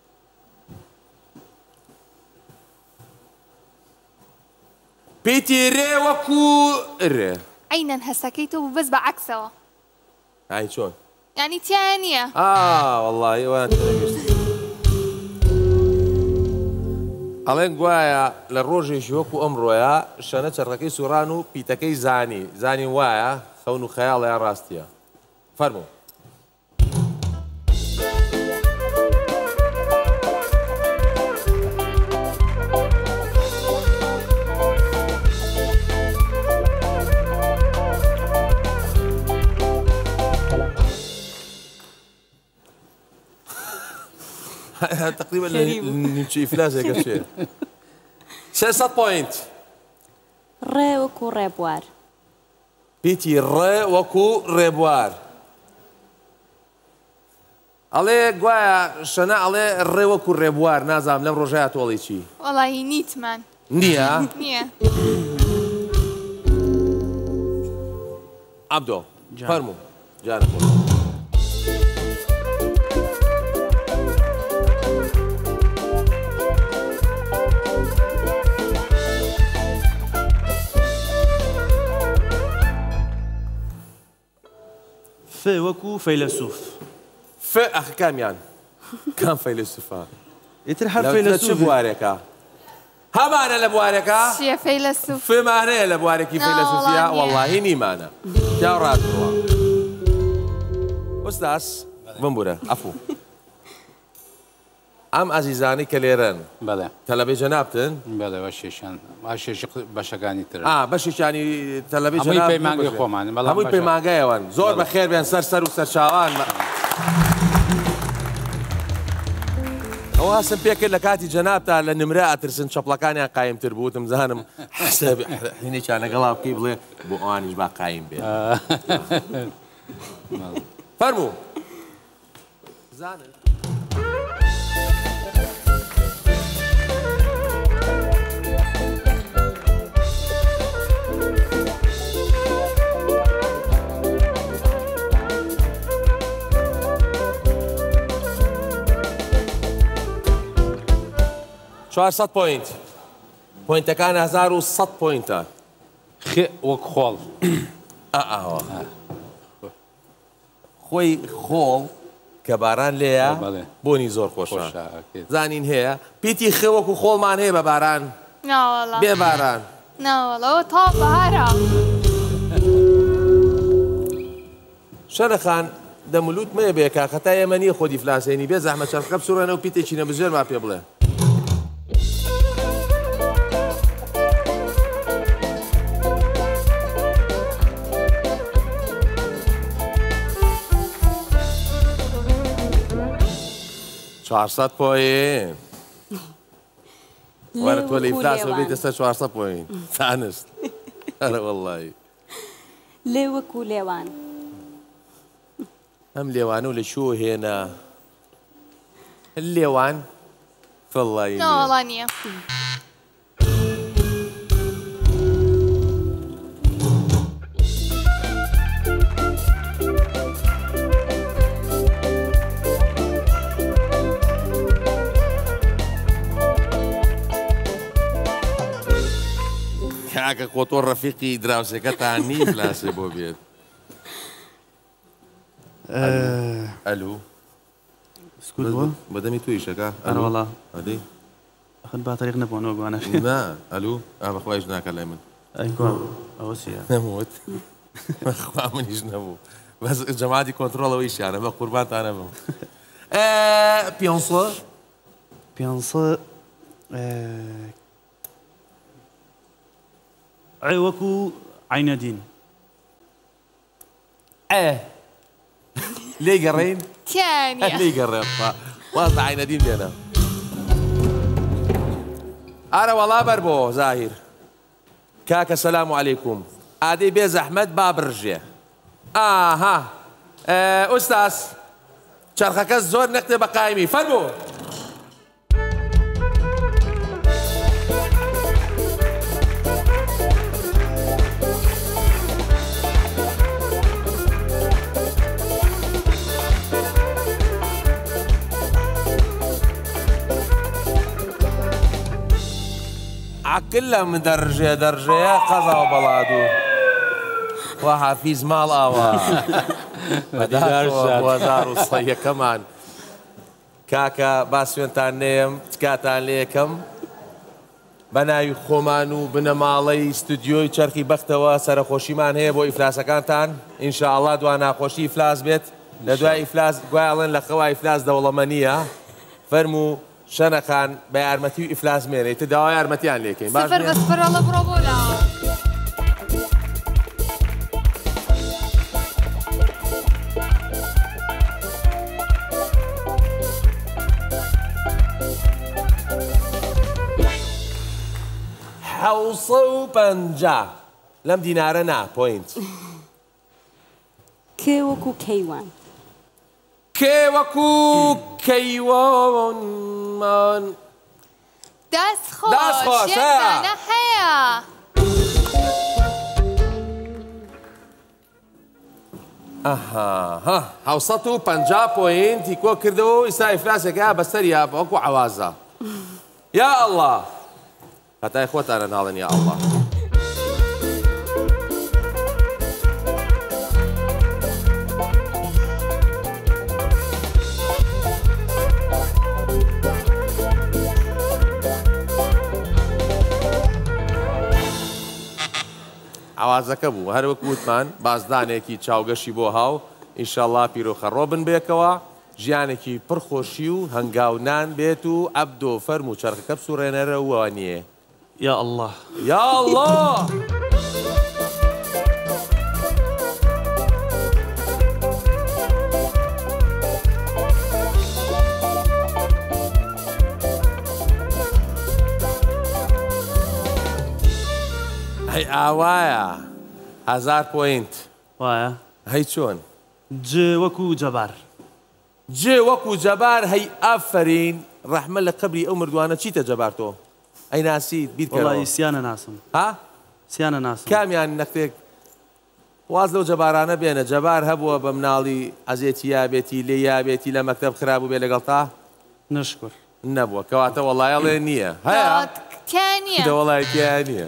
پیتی ڕێ وەکو ڕێ عینەن هەستەکەی تۆ بوو بەس بە عەکسەوە ئای چۆن یعنی تایە نییە ئا وەڵڵی ئەوان تێنەگەشت ئەڵێن گوایە لە ڕۆژێکی وەکو ئەمڕۆیە شەنە چەرخەکەی سوڕان و پیتەکەی زانی زانی وایە خەون و خەیاڵیان ڕاستیە فەرموو تقريبا نمشي إفلاس هيك شيء سێسەد پۆینت ڕێ وەکو ڕێبوار پیتی ڕێ وەکو ڕێبوار ئەڵێ گوایە شەنە ئەڵێ ڕێ وەکو ڕێبوار نازام لەم ڕۆژەیە تۆڵی چی وەڵی نیتمان نییە نییە عەبدۆ فەرموو جارە خۆش فێ وەکو فەیلسوف ف أخي كاميان كان فيلسوفا ئیتر هەر لو فەیلسوف بوارێکە هەمانە لە بوارێکە چیە فەیلسوف فمانەیە لە بوارێکی فەیلسوفیا وەڵڵاهی نیمانە جا ڕاتەوە ئوستاس بمبورە ئەفوو ئەم ئازیزانی کە لێرەن بەڵێ تەلەڤیزیۆن نابتن بەڵێ شێشان شێش بەشەکانی تر بەشیشانی تەلەڤیزیۆن هەمووی پەیمانگەی خۆمان هەمووی پەیمانگەیەوان زۆر بەخێر بێن سەر سەر و سەرچاوان ئەوە هەستم پێکرد لە کاتی جەنابتا لە نمرە ئەترسن چەپڵەکانیان قایمتر بوو دەمزانم هینێکیان لەگەڵا بکەی بڵێ بۆ ئەوانیش با قایم بێت فەرموو زانن چوارسەد پۆینت پۆینتەکان هەزار و سەد پۆینتە وەک خۆڵ ئەوە خۆی خۆڵ کە باران لێیە بۆنی زۆر خۆشە زانین هەیە پیتی خێوەکو خۆڵمان هەیە بە باران ناوەڵا بێ باران ناوەڵەوە تا بەهارە شەرەخان دەمولوت مەیە بێ کاخەتا ئێمە خۆ دیفلاسێنی بێ زەحمەت چەرخەکە بسوڕێنە و پیتێکی نەبژێر وا پێ بڵێ چوارسەد پۆین وەرە تۆ لە ئیفلاسەوە بێتە سەر چوارسەد پۆین تانست ئەرە وەڵڵی لێ وەکو لێوان ئەم لێوانە و لە شۆ هێنا لێوان فەڵڵی ناوەڵا نییە کاکە قۆتۆ ڕەفیقی دراوسەکەتان نی فلاسێ بۆ بێت ئەلو سکوت بووە بەدەمی تویشەکە ئەوەڵا ئەدەی ئەخت باتەریق نەبوونەوە گوانەش نا ئەلو ئا بەخوایش ناکە لای من ئەوە چیە نەموت خوا منیش نەبوو بەس جەماعەتی کۆنتڕۆڵەوەی شیانە بە قوربانتانە بم پێنسە پێنسە ئەی وەکو عینەدین ئێ لێی گەڕێین تیانە لێی گەڕێ واز بە عینەدین بێنە ئارە وەڵا بەر بۆ زاهیر کاکە سەلام عەلەیکوم ئادەی بێ زەحمەت با بڕژێ ئاها ئوستاس چەرخەکە زۆر نەختێ بە قایمی فەرموو عقل من درجة درجة قضا وبلادو وحافيز مال آوا وزار وصية كمان كاكا باسوين تانيم تكاتان ليكم بناوی خۆمان و بنەماڵەی ستودیۆی چەرخی بەختەوە سەرخۆشیمان هەیە بۆ ئیفلاسەکانتان ئینشاءڵڵا دوا ناخۆشی ئیفلاس بێت لە دوای ئیفلاس گوایڵێن لە خەوای ئیفلاس دەوڵەمە نییە فەرموو شەنەخان بە یارمەتی و ئیفلاس مێنێت تە داوای یارمەتیان لێکەین سفر بە سفرەڵە بڕۆ بۆ لاوە حوسە و پەنجا لەم دینارە نا پۆینت کێ وەکو کەیوان کێ وەکو کەیوان دەستخۆش یەکدانە هەیە ئەها حوسەت و پەنجا پۆینتی کۆ کردەوە و ئیستا ئیفلاسێکە بەسەریا وەکو عەوازە یا ئەڵڵا هەتای خۆتانە ناڵێن یا ئەڵڵا ئاوازەکە بوو هەروەکو وتمان بازدانێکی چاوگەشی بۆ هاو ئینشاءڵڵا پیرۆخەڕۆ بن بێکەوە ژیانێکی پڕخۆشی و هەنگاونان بێت و عەبدۆ فەرم و چەرخەکە بسوڕێنەرە وانییە یا الله یا الله هەی ئاوایە هەزار پۆینت وایە هەی چۆن جێ وەکو جەبار جێ وەکو جەبار هەی ئافرین ڕەحمە لە قبری ئەو مردوانە چیتە جەبار تۆ ئەی ناسیت بیرکەوە وڵی سیانە ناسم ها سیانە ناسم کامیان نەختێک واز لەو جەبارانە بێنە جەبار هەبووە بە مناڵی ئەزێتی یابێتی لێ یابێتی لە مەکتەب خراببوو بێ لەگەڵ تا نشکر نەبووە کەواتە وەڵایەڵێ نییە هەیە نییە دەوەڵایەتیان نییە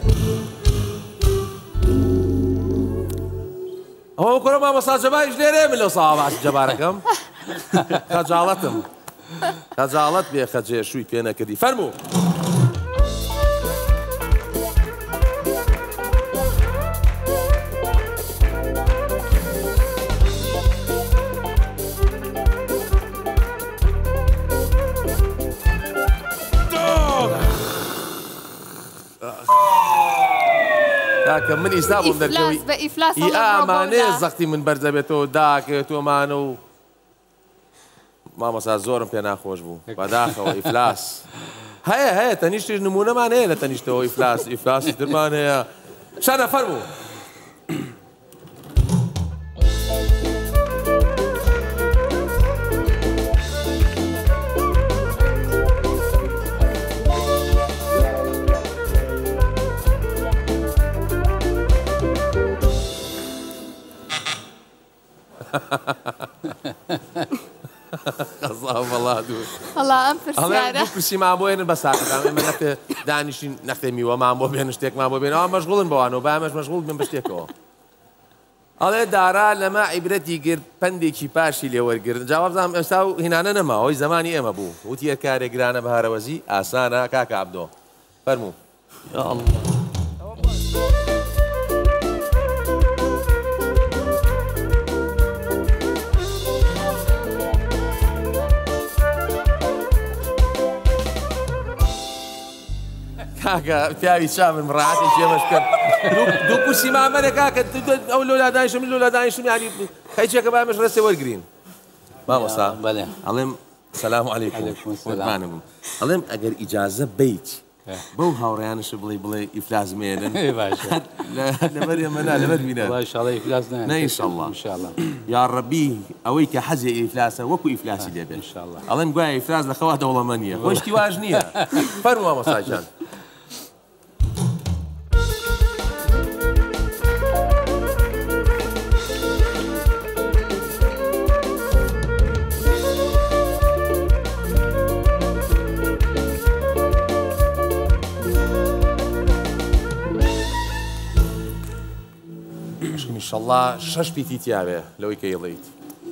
ئەوە کوڕە مامۆستا جەباریش لێرێ من لەو ساوا باش جەبارەکەم خەجاڵەتم خەجاڵەت بێ خەجێ شووی پێ نەکردی فەرموو کاکە من ئیستا بووم دەرکەوی بە ئیفلاس ئامانەیە زەختی من بەرزەبێتەوە داکەوێتۆمانە و مامۆستا زۆرم پێ ناخۆش بوو بەداخەوە ئیفلاس هەیە هەیە تەنیشتیش نمونەمان هەیە لە تەنیشتەوە ئیفلاس ئیفلاسی ترمان هەیە شانە فەرموو قەزاو بەڵا دوو وەڵا ئەم پرسیارە پرسیمان بۆ هێنن بە ساقەکان ئێمە نەختێ دانیشین نەختێ میوەمان بۆ بێنن شتێکمان بۆ بێنەوە مەشغوڵن بەوانەوە با ئەمەش مەشغوڵ بن بە شتێکەوە ئەڵێ دارا لەمە عیبرەتی گرت پندێکی پاشی لێوەرگرن جاواب بزانم ئێستا و هینانە نەما ئەوەی زمانی ئێمە بوو وتیە کارێک گرانە بە هەرەوەزی ئاسانە کاکە عەبدۆ فەرموو یا الله کاکە پیاوی چاوم ڕاحەتی پێمەش کرد دوو کورسی مامەرە کاکە ئەو لۆلادانیشم من لۆلادانیشم یانی هیچێکە بامەش ڕستێ وەرگرین مامۆستا بەڵێ ئەڵێم سەلام عەلەیکوم وەتمانە بووم ئەڵێم ئەگەر ئیجازە بیت بەو هاوڕێیانش بڵێ بڵێ ئیفلاس مێنن لەبەر ئێمەنا لەبەر بینە نە ئینشەڵڵا یا ڕەبی ئەوەی کە حەزێ ئیفلاسە وەکو ئیفلاسی دەبێت ئەڵێم گوایە ئیفلاس لەخەوا دەوڵەمە نییە خۆشتی واژ نییە فەرموو مامۆستا جان ئینشەڵڵا شەش پیتی تیاوێ لەوەی کە ئێڵێیت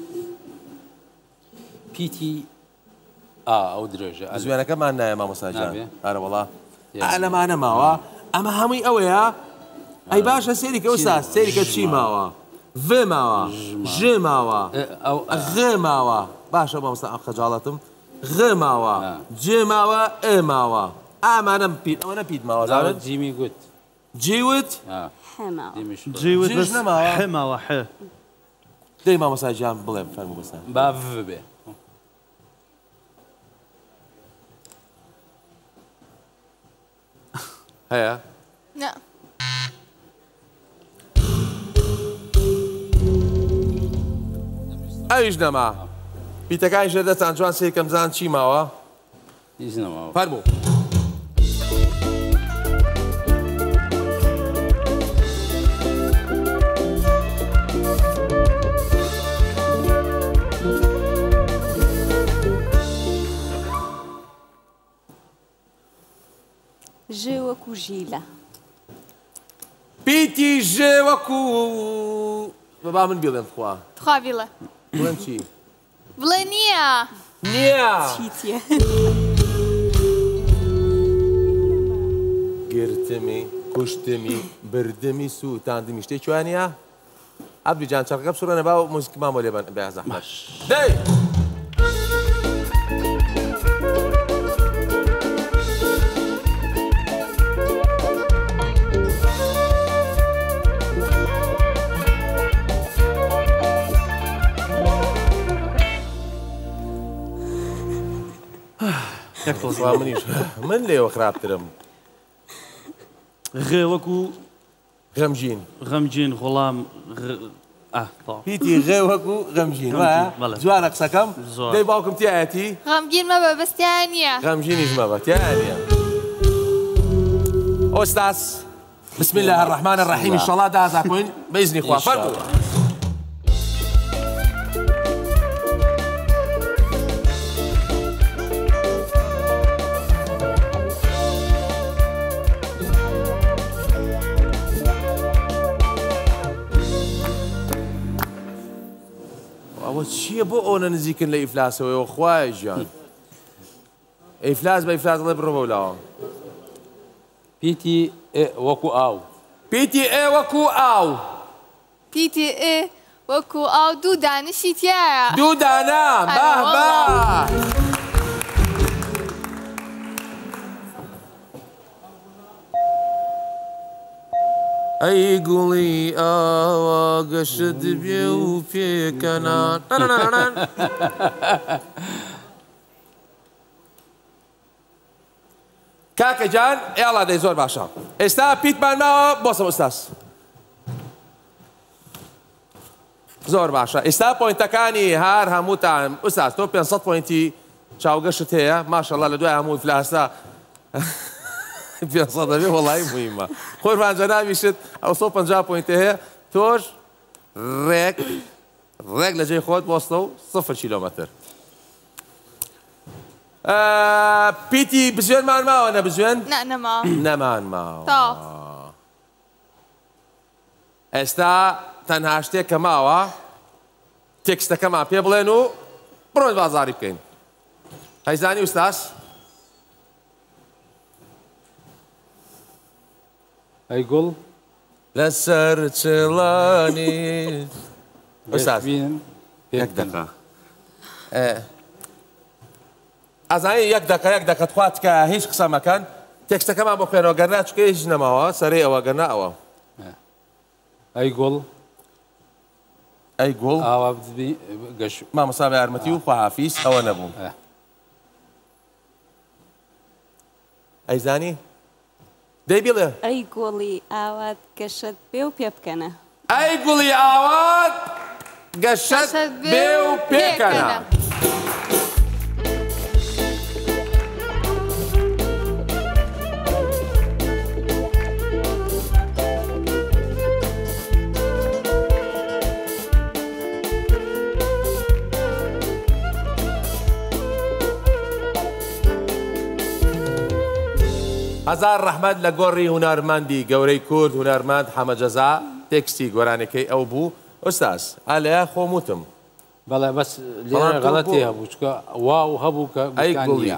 پیتی ئەو درێژە زوێنەکەمان نایە مامۆستا جان ئارە وەڵا لەمانە ماوە ئەمە هەمووی ئەوەیە ئەی باشە سێریکە ئەوستا سێریکە چی ماوە ڤ ماوە ژ ماوە غ ماوە باشە مامۆستا ئەم خەجاڵەتم غ ماوە جێ ماوە ئێ ماوە ئامانە پیت ئەوە نەپیت ماوە زاوت جیمی گوت جیوت جیوت بەس حێ ماوە حێ دەی مامۆستا جان بڵێ فەرموو بەستا با ڤ بێ هەیە نە ئەویش نەما پیتەکانی ژێر دەستان جوان سێکەم زان چی ماوە هیچ نەماوە فەرموو ژێ وەکو ژیلە پیتی ژێ وەکو بەبا من بڵێم خوا تخوا بیڵێ بڵێم چی بڵێ نییە نییە چیتیە گرتمی کوشتمی بردمی سووتاندمی شتێکی وانە عەبدوو جان چەرخەکە بسوڕێنە با و موزیکمان بۆ لێ بێ زەحمەت دەی منیش من لێوە خراپترم غێ وەکو غەمژین غەمجین غوڵام پیتی غێ وەکو غەمژین جوانە قسەکەم دەی باوکم تایەتی غەمگیر مەبە بەستیان نییە غەمژینیش مەبە تیان نییە ئۆستاس بسم الله الرحمن الرحیم ئینشەڵڵا دازاکۆین بەئیزنی خوا فەرموو ئەوە چییە بۆ ئەوە نزیکن لە ئیفلاسەوەیەوە خوای ژیان ئیفلاس بە ئیفلاس دەڵێ بڕۆ بەولاوە پیتی وەکو ئاو پیتی ئێ وەکو ئاو پیتی ئێ وەکو ئاو دوو دانشی تایە دوو دانا باه باه ئەی گوڵی ئاوا گەشت بێ و پێکەنان کاکە جان ئێڵا دەی زۆر باشە ئێستا پیتمان ماوە بۆسم ئوستاس زۆر باشە ئێستا پۆینتەکانی هەر هەمووتان ئوستاس تۆ پێنج سەد پۆینتی چاوگەشت هەیە ماشەڵڵا لە دوای هەموو ئیفلاسە پێنج سەد دەبێ وەڵی موهیمە خۆرمان جەنابیشت ئەو سەد و پەنجا پۆینتە هەیە تۆش ڕێک ڕێک لە جێی خۆت بۆستە و سفر کیلۆمەتر پیتی بزوێنمان ماوە نەبزوێن؟ نەما نەمان ماوە تا ئێستا تەنها شتێک کە ماوە تێکستەکەمان پێ بڵێن و بڕۆین بازاری بکەین هەیزانی ئوستاس ئەی گوڵ لەسەر چڵانی ئوستاس یەک دەقە ئەزانی یەک دەقە یەک دەقەت خوات کە هیچ قسە مەکەن تێکستەکەمان بۆ خوێنەوە گەرنا چکە هیچ نەماوە سەرەی ئەوە گەرنا ئەوە ئەی گوڵ ئەی گوڵ ئاوا گەش مامۆستا بە یارمەتی و خواحافیز ئەوە نەبوو ئەیزانی دەی بڵێ ئەی گۆڵی ئاوات گەشت بێ و پێ بکەنە ئەی گوڵی ئاوات گەشت بێ و پێکەنە هەزار ڕەحمەت لە گۆڕی هونەرمەندی گەورەی کورد هونەرمەند حەمەجەزا تێکستی گۆرانەکەی ئەو بوو ئوستاس ئالەیە خۆم وتم بەڵێ بەس لێرە غەڵەتی هەبوو چکە واو هەبوو کە ئەی گوڵی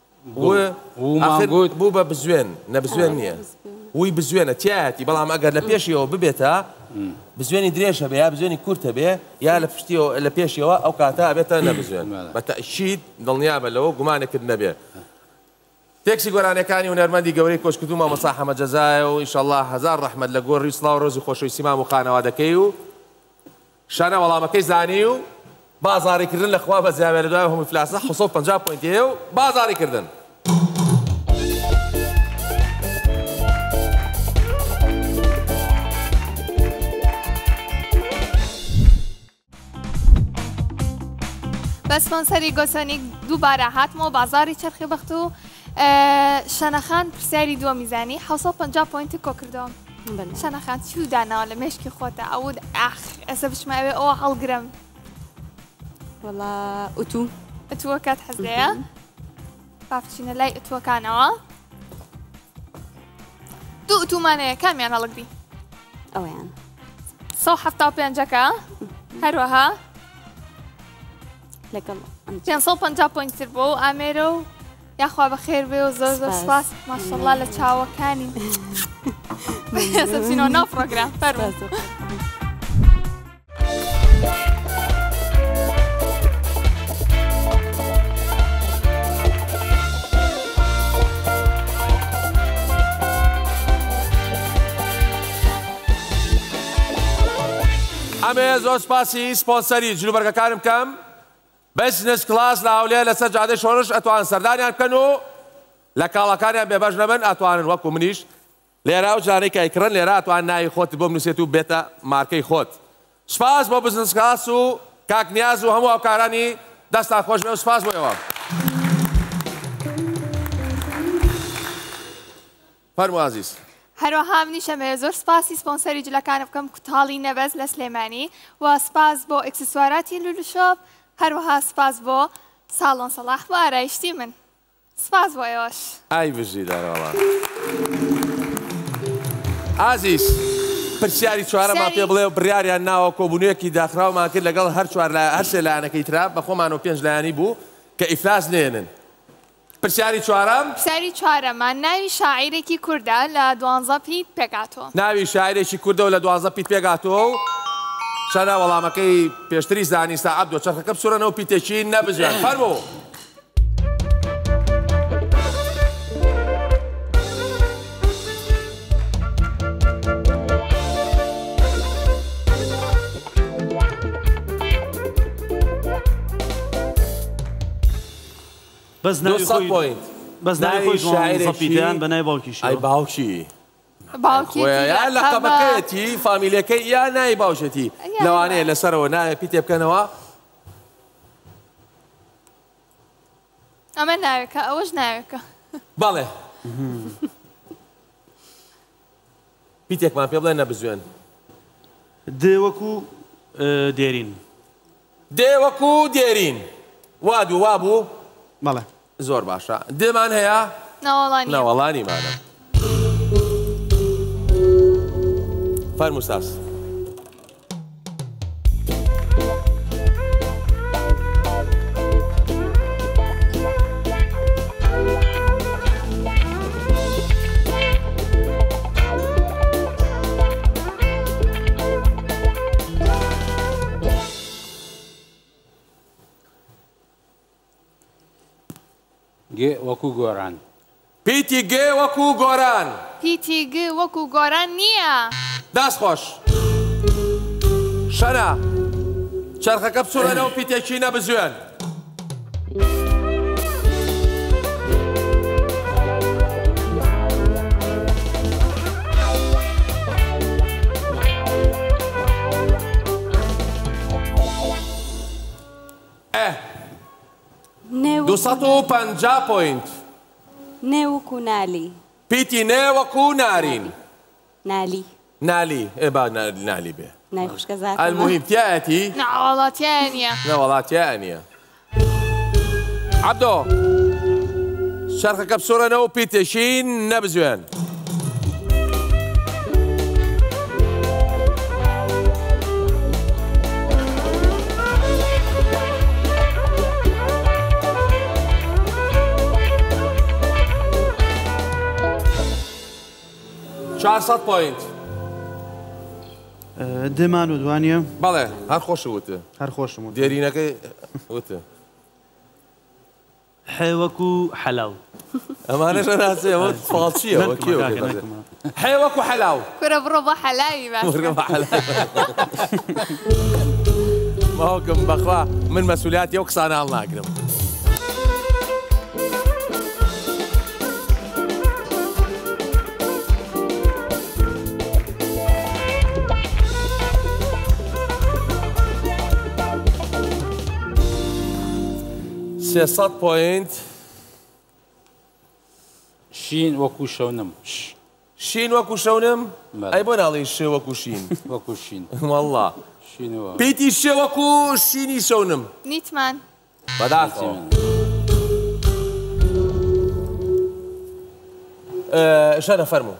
گوت بوو بە بزوێن نەبزوێن نییە وی بزوێنە تایەتی بەڵام ئەگەر لە پێشیەوە ببێتە بزوێنی درێژە بێ یا بزوێنی کورتە بێ یا لە پشتیەوە لە پێشیەوە ئەو کاتە ئەبێتە نەبزوێن بە تەئکید دڵنیابە لەوە گومانێکرد نەبێ تێکسی گۆرانەکانی هونەرمەندی گەورەی کۆچکردو مامۆستا حەمەجەزایە و ئینشەڵڵا هەزار ڕەحمەت لە گۆڕی سڵاو ڕۆزی خۆشەویستی مام و خانەوادەکەی و شانە وەڵامەکەی زانی و بازاڕیکردن لە خوا بە زیاوێ لە دوای هەموو ئیفلاسە حوسە و پەنجا پۆینتی هەیە و بازاڕیکردن بە سپۆنسەری گۆسۆنیک دووبارە هاتمەوە بازاری چەرخی بەخت و شەنەخان پرسیاری دووە میزانی حوسە و پەنجا پۆینتی کۆ کردەوە شەنەخان چی و داناوە لە مێشکی خۆتە ئەو ئاخ ئێستا بچماوێ ئەوە هەڵگرم وەڵا ئوتو ئەتووەکات حەز لێیە با بچینە لای ئەتووەکانەوە دوو ئوتومانەیە کامیان هەڵگری ئەویان سەد هەفتا و پێنجەکە هەروەها لەگەڵ پێنج سەد و پەنجا پۆینتتر بۆ و ئامێرە و یاخوا بەخێر بێ و زۆر زۆر سپاس ماشەڵڵا لە چاوەکانی ئێستا بچینەوە ناو پرۆگرام فەرموو. ئەمێ زۆر سپاسی سپۆنسەری جلوبەرگەکانم بکەم بزنس کلاس لە هەولێر لەسەر جادەی شۆڕش ئەتوانن سەردانیان بکەن و لە کاڵەکانیان بێبەش نەبن ئەتوانن وەکو منیش لێرا و جارێک کایکڕن لێرا ئەتوان ناوی خۆت بۆ بنووسێت و بێتە مارکەی خۆت. سپاس بۆ بزنس کلاس و کاک نیاز و هەموو هاوکارانی دەستان خۆش بێ و سپاس بۆیەوە. فەرموو عەزیز. هەروەها منیشەمەیە زۆر سپاسی سپۆنسەری جلەکانە بکەم کوتاڵی نەبەز لە سلێمانی و سپاس بۆ ئەکسسواراتی لولوشۆپ هەروەها سپاس بۆ ساڵۆن سەڵاح بۆ ئارایشتی من. سپاس بۆ ئێوەش. ئای بژی دەرەوەڵات. عەزیز پرسیاری چوارەمان پێ بڵێ و بڕیاریان ناوە کۆبوونەیەکی داخراومان کرد لەگەڵ هەر چوار هەر سێ لایەنەکەی ترا بە خۆمانەوە پێنج لایەنی بوو کە ئیفلاس نێنن. پرسیاری چوارەم پرسیاری چوارەمان ناوی شاعیرێکی کوردە لە دوانزە پیت پێگاتەوە. ناوی شاعیرێکی کوردە و لە دوانزە پیت پێگاتەوە و چەنە وەڵامەکەی پێشتری زانیستا عەبدۆ چەرخەکە بسوورەنەوە پیتێکی نەبژێن. فەرموو. بەس ناوی خۆی بەس ناوی خۆی شاعیرێکی بە ناوی باوکیشی. ئای باوکی. باوکی یا لەقەبەکەیەتی فامیلەکەی یا ناوی باوشەتی لەوانەیە لەسەرەوە ناوی پیتێ بکەنەوە. ئەمە ناوێکە ئەوەش ناوێکە. بەڵێ. پیتێکمان پێ بڵێن نەبزوێن. دێ وەکو دێرین. دێ وەکو دێرین. وا دوو وا بوو؟ بەڵێ. زۆر باشە. دێمان هەیە؟ ناوەڵانی. ناوەڵانیمانە. فەرموو ساس. گێ وەکو گۆران. پیتی گێ وەکو گۆران. پیتی گێ وەکو گۆران نییە. دەست خۆش. شەنە چەرخەکە بچوونەوە پیتێکی نەبزوێن. ئە دووسەد و پەنجا پۆینت. نێ وەکو نالی. پیتی نێ وەکو نارین. نالی. نالی ئێ با نالی بێ. ناوی خوشکە زاکەمە. المهم تایەتی؟ ناوەڵاتیان نییە. ناوەڵاتیان نییە. عەبدۆ چەرخەکە بسوورەنەوە پیتێکی نەبزوێن. چوارسەد پۆینت. دێمان و دوانیە؟ بەڵێ هەر خۆش وتە. هەر خۆشم وتە. دێرینەکەی وتە. حێ وەکو حەلاو. ئەمانەش ناسێ ئەوە فاڵچییە ئەوە کێوە حێ وەکو حەلاو. کورە بڕۆ بە حەلاوی باش. ماوەکەم بەخوا من مەسئولیاتی ئەو قسانە هەڵ ناگرم. سێسەد پۆینت. شین وەکو شەونم. شین وەکو شەونم؟ ئەی بۆ ناڵی شێ وەکو شین. وەکو شین. وەڵڵا. شینەوە. پیتی شێ وەکو شینی شەونم. نیتمان. بەداخەوە. شەنە فەرموو.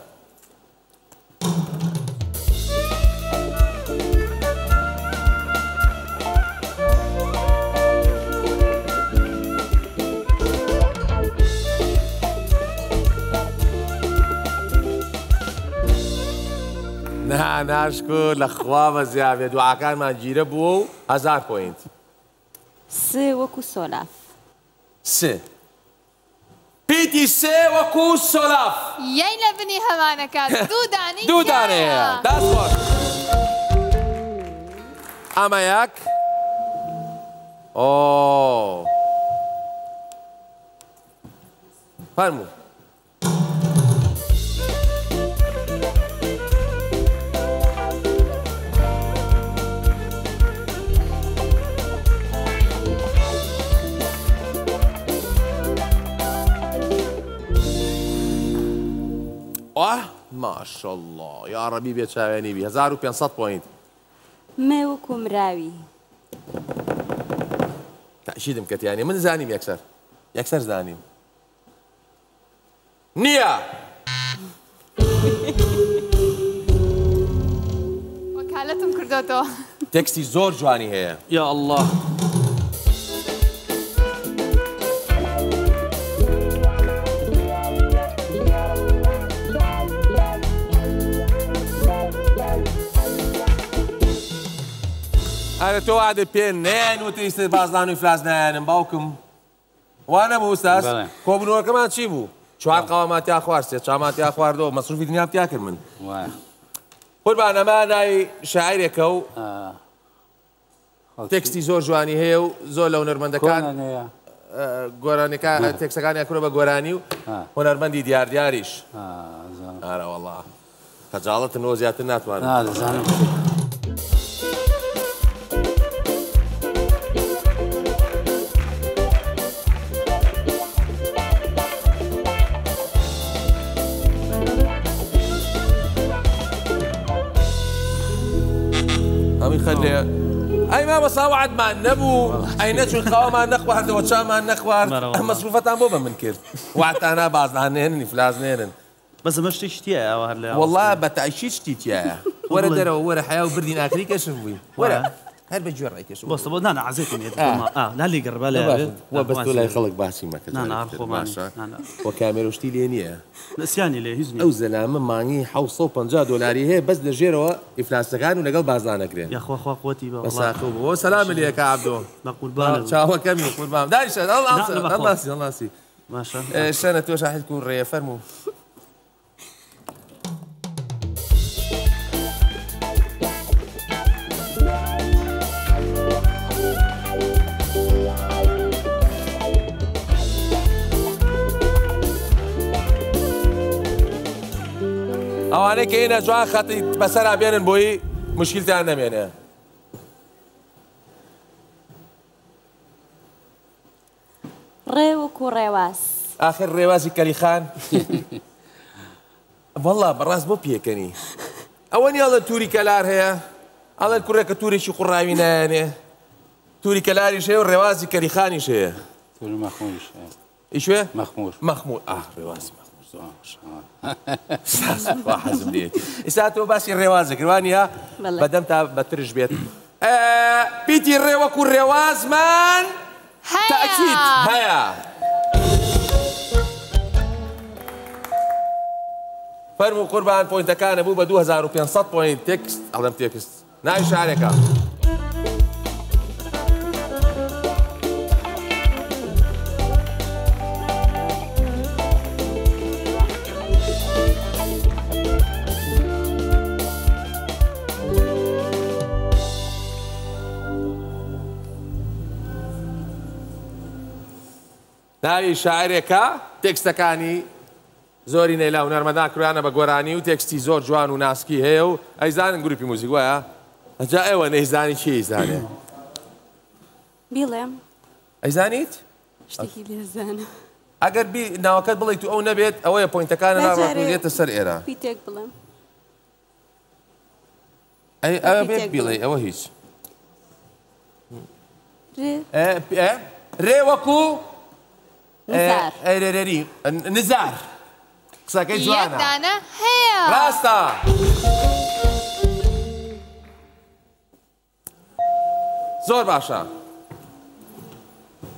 ناشکر لە خوا بە زیابێ دوعاکانمان گیرە بووە و هەزار پۆینت سێ وەکو سۆلاف سێ پیتی سێ وەکو سۆلاف یەی لە بنی هەمانەکە دوو دانی دوو دانەیە دەست خۆش ئەمە یەک ئۆ فەرموو ئاه ماشەڵڵا یا ڕەبی بێت چاوێنی بی هەزار و پێنج سەد پۆینت مێ وەکو مراوی تەشیدم کەتیانی من زانیم یەکسەر یەکسەر زانیم نییە وەکالەتم کردوتەوە تێکستی زۆر جوانی هەیە یا الله ئەرە تۆ وادە پێ نێن و تریست بازنان و فراز نایەنم باوکم وانە بوو ئوستاس کۆبنەوەکەمان چی بوو؟ چوار قاوەماتیا خوارد سێ چاماتیا خواردەوە مەسروفی دنیام تیا کرد من قوربان ئەمە ناوی شاعیرێکە و تێکستی زۆر جوانی هەیە و زۆر لە هونەرمەندەکان گۆرانەکە تێکسەکانی کوڕە بە گۆرانی و هونەرمەندی دیار دیاریش ئارە وەڵڵا خەجاڵەتن ئەوە زیاتر ناتوانم خليه اي ما بصاوعد مع النبو اي نتشو القوامة نخوارد وشاما نخوارد مصروفتان بوبا من كير وعدت انا بعض عنهن فلازنين بس مش تشتيا والله بتعيشيش تيتيا ورا درا ورا حياه وبردين اكلي كشوي ورا هل بجور رايك شو بس انا عزيتني اه لا اللي قرب لا بس ولا يخلق باسي ما كذا انا عارفه ماشي وكاميرا وشتي لينيه نسياني ليه هزني او زلمه ماني حوصو وخمسين دولاري هي بس لجيرو افلاس كان ولا قلب بازانا كرين يا اخو اخو قوتي بس اخو سلام عليك يا عبدو نقول بالك شاو كم يقول بام دايش الله الله سي الله سي ما شاء الله سنه واش راح تكون ريا فرمو ئەوانەی کە هێنە جوان خەتی بەسەرا بێنن بۆی مشکلتیان نەمێنێ ڕێ وەکو ڕێواز ئاخر ڕێوازی کەلیخان وەڵڵا بەڕاست بۆ پێکەنی ئەوە نیاڵە تووری کەلار هەیە ئەڵێن کوڕێکە توورێکی قوڕاوی نایەنێ تووری کەلاریش هەیە و ڕێوازی کەلیخانیش هەیە ئیشوێ مەخموور مەخموور ئاخ ڕێوازی حەزم لێت ئێستا تۆ باسی ڕێوازە کردوانە بەدەم تا بەترش بێت پیتی ڕێ وەکو ڕێوازمان تاکید هەیە فەرموو قوربان پۆینتەکانە بوو بە دوو هەزار و پێنج سەد پۆینت تێکست ئەڵەم تێکست ناوی شارێکە ناوی شاعرێکە تێکستەکانی زۆری نەیلا و نەرمەدان کڕیانە بە گۆرانی و تێکستی زۆر جوان و ناسکی هەیە و ئەیزانن گروپی موزیک وایە ئەجا ئێوە نەیزانی چی ئەیزانێ بیڵێم ئەیزانیت؟ شتێکی لێزانە ئەگەر ناوەکەت بڵیت و ئەو نەبێت ئەوەیە پۆینتەکانە ناڕێتە سەر ئێرە پیتێک بڵێم ئەوە بێت بیڵێ ئەوە هیچ ڕێ وەکو ئەرێرەری نزار قسەکەی جوانە یەکدانە هەیە ڕاستە زۆر باشە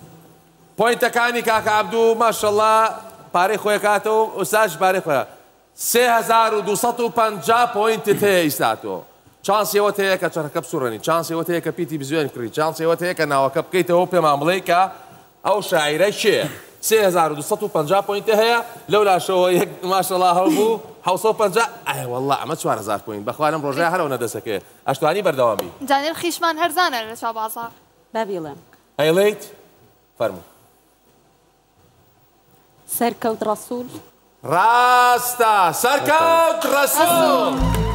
پۆینتەکانی کاکە عەبدوو ماشەڵڵا پارەی خۆی کاتەوە ئوستاش پارەی خۆیە سێ هەزار و دووسەد و پەنجا پۆینتت هەیە ئیستا تۆ چانسیەوەت هەیە کە چڕەکە بسوڕێنی چانسیەوەت هەیە کە پیتی بزوێن کڕی چانسیەوەت هەیە کە ناوەکە بکەیتەوە پێمان بڵێ کە ئەو شاعیرە چێە سێ هەزار و دووسەد و پەنجا پۆینتە هەیە لەو لاشەوە یەک ماشەڵڵا هەبوو حوسە و پەنجا ئای وەڵڵا ئەمە چوار هەزار پۆینت بەخوا لەم ڕۆژەیە هەرەو نەدەسەکەی ئەشتوانی بەردەوامی جانێر خیشمان هەرزانە لە چاو بازاڕ بابیڵێم ئەیڵێیت فەرموو سەرکەوت ڕەسوول ڕاستە سەرکەوت ڕەسوول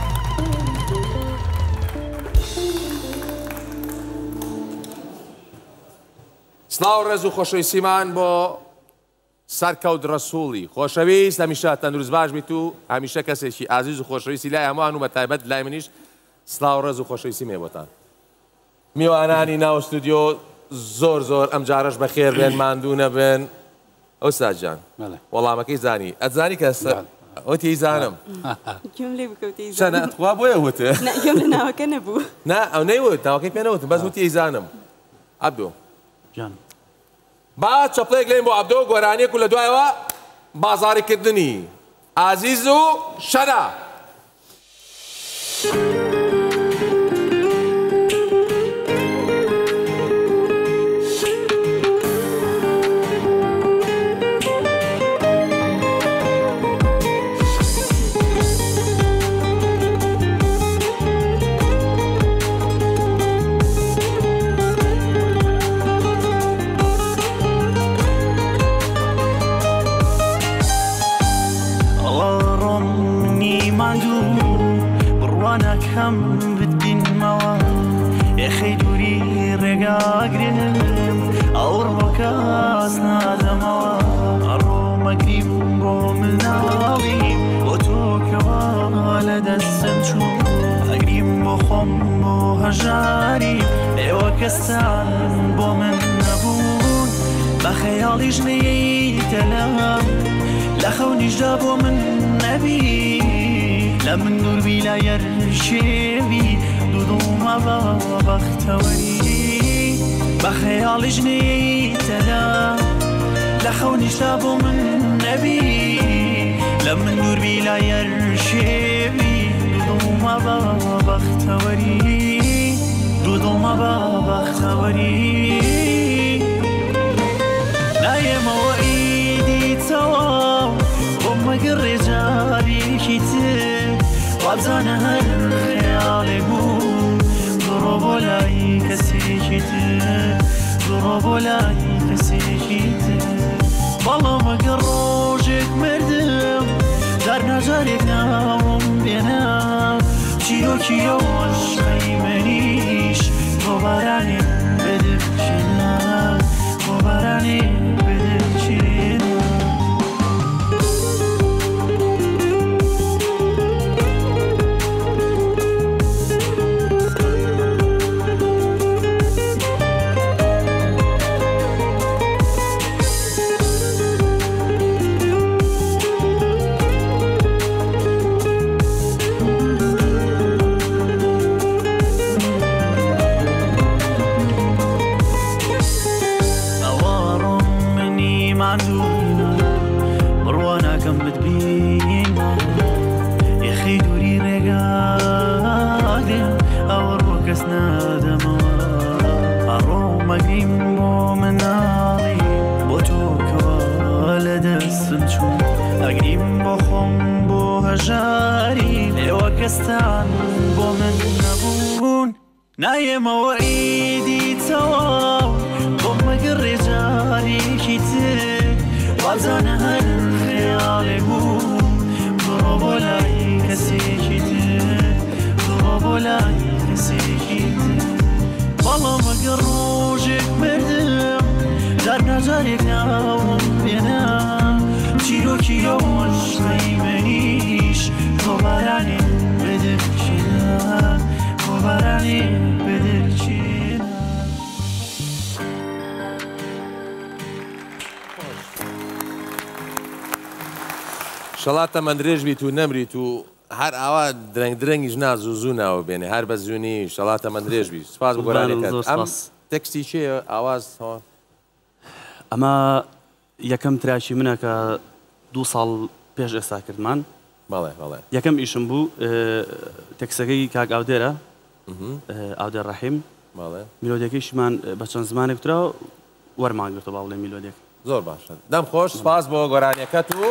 سڵاو ڕێز و خۆشەویستیمان بۆ سەرکەوت ڕەسووڵی خۆشەویست هەمیشە تەندروست باش بیت و هەمیشە کەسێکی ئازیز و خۆشەویستی لای هەمووان و بە تایبەت لای منیش سڵاو ڕێز و خۆشەویستی مێ بۆتان میوانانی ناو ستودیۆ زۆر زۆر ئەم جارەش بەخێر بێن ماندوو نەبن ئەوستاد جان وەڵامەکەی زانی ئەتزانی کە ئەوتی زانم گوێم لێ بکەوتی خوا بۆیە وتە گوێم لە ناوەکە نەبوو نا ئەو نەیوت ناوەکەی پێ نەوتم بەس وتی زانم عەبدۆ جان با چەپڵێک لێم بۆ عەبدۆ گۆرانیەک و لە دوایەوە بازاڕیکردنی ئازیز و شەنا کەم بدبینمەوە یەخەی دووری ڕێگاگرم ئەوڕ بۆ کەس نادەمەوە ئەڕۆمەگریم بۆ مناڵیم بۆ تۆکەوە لە دەستم چوو ئەگریم بۆ خۆم بۆ هەژاری ئێوە کەستان بۆ من نەبوون بە خەیاڵی ژنەیە تەلەم لە خەونیشدا بۆ من نەبی لە من دووربی لە یەرشێوی دوودڵمە بە بەختەوەری بە خەیاڵی ژنەیە تەلە لە خەونیشدا بۆ من نەبی لە من دووربی لە یەرشێوی دوودڵمە بە بەختەوەری دوودڵمە بە بەختەوەری نایەمەوە ئیدیتەوە بۆ مەگە ڕێجارێکی تر وابزانە هەر خەیاڵێ بوو بڕۆ بۆ لای کەسێکی تر بڕۆ بۆ لای کەسێکی تر بەڵام ئەگەر ڕۆژێک مردم جار ناجارێک ناوم بێنە چیرۆکیەوە عەشقەی منیش بۆ بارانێ بەدرچێنە بۆ بارانێ بەدرچێنە بڕواناکەم بتبینە یەخەی دووری ڕێگاگرم ئەوە ڕۆ کەس نادەمەوە ئەڕۆمەگریم بۆ مناڵی بۆ تۆکەوە لە دەستم چوو ئەگریم بۆ خۆم بۆ هەژاری ئێوە کەستان بۆ من نەبوون نایەمەوە ئیدیتەوە بۆ مەگە ڕێجارێکی تر وابزانە هەر خەیاڵێ بوو بڕۆ بۆ لای کەسێکی تر بڕۆ بۆ لای کەسێکی تر بەڵام ئەگەر ڕۆژێک مردم جار ناجارێک ناوم بێنە چیرۆکیەوە عەشقەی منیش بۆ بارانێ بەدرچێنە بۆ بارانێ بەدرچێنە شەڵاتە من درێژ بیت و نەمریت و هەر ئاوا درەنگ درەنگیش ناز و زوو ناوە بێنێ هەر بە زوونی شەڵاتە من درێژ بیت سپاس بۆ گۆرانیەکەت ئەم تەکستی چێە ئاواز ئەمە یەکەم تراشی منە کە دوو ساڵ پێش ئێستا کردمان بەڵێ بەڵێ یەکەم ئیشم بوو تەکسەکەی کاک ئاودێرە ئاودێر ڕەحیم بەڵێ میلۆدیەکەیشمان بە چەند زمانێک ترا وەرمانگرتەوە باڵێ میلۆدیەک زۆر باشە دەم خۆش سپاس بۆ گۆرانیەکەت و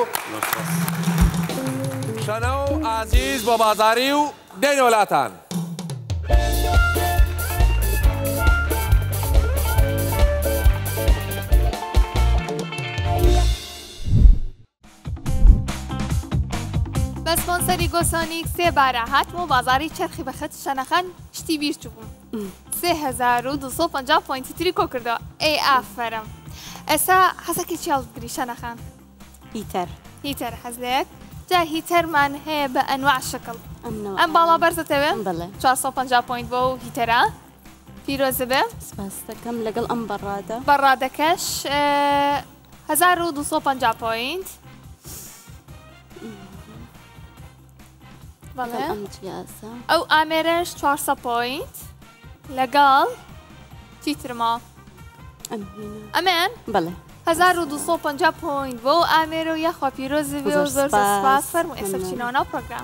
شەنە و ئازیز بۆ بازاری و دێنە وڵاتان بە سپۆنسەری گۆسۆنیک سێ بارە هاتم و بازاری چرخی بەخەت شەنەخان شتی بیرچوو بووم سێ هەزار و دوو سەد و پەنجا پۆینتی تری کۆ کردەوە ئەی ئافەرم ئێستا حەزەکەی چی هەڵبگری شەنەخان هیتەر هیتەر حەزلێک جا هیتەرمان هەیە بە ئەنواع شکڵ ئەم باڵا بەرزەتەوێ چوار سەد و پەنجا پۆینت بۆ و هیتەرە پیرۆزە بێ سپاس دەکەم لەگەڵ ئەم بەڕادە بەڕادەکەش هەزار و دوو سەد و پەنجا پۆینت ئەو ئامێرەش چوار سەد پۆینت لەگەڵ چیترما ئەمێن بەڵێ هەزار و دوو سەد و پەنجا پۆینت بۆ ئامێرە و یەخوا پیرۆزی بێ و زۆر سپاس فەرموو ئێستا بچینەوە ناو پرۆگرام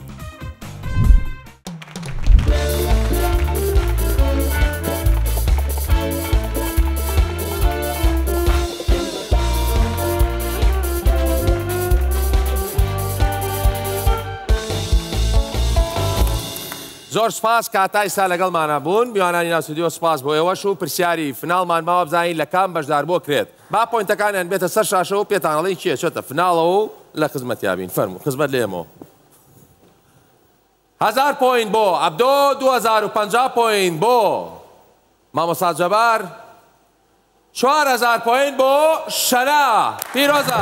زۆر سپاس کاتای سا لەگەڵمانە بوون میوانانی ناو ستودیۆ سپاس بۆ ئێوەش و پرسیاری فناڵمان ماوە بزانین لە کام بەشدار بۆ کرێت با پۆینتەکانیان بێتە سەر شاشە و پێتانەڵی کێ چێتە فناڵەوە و لە خزمەتیابین فەرموو خزمەت لێمەوە هەزار پۆینت بۆ عەبدۆ دوو هەزار و پەنجا پۆینت بۆ مامۆستا جەبار چوار هەزار پۆینت بۆ شەنە پیرۆزە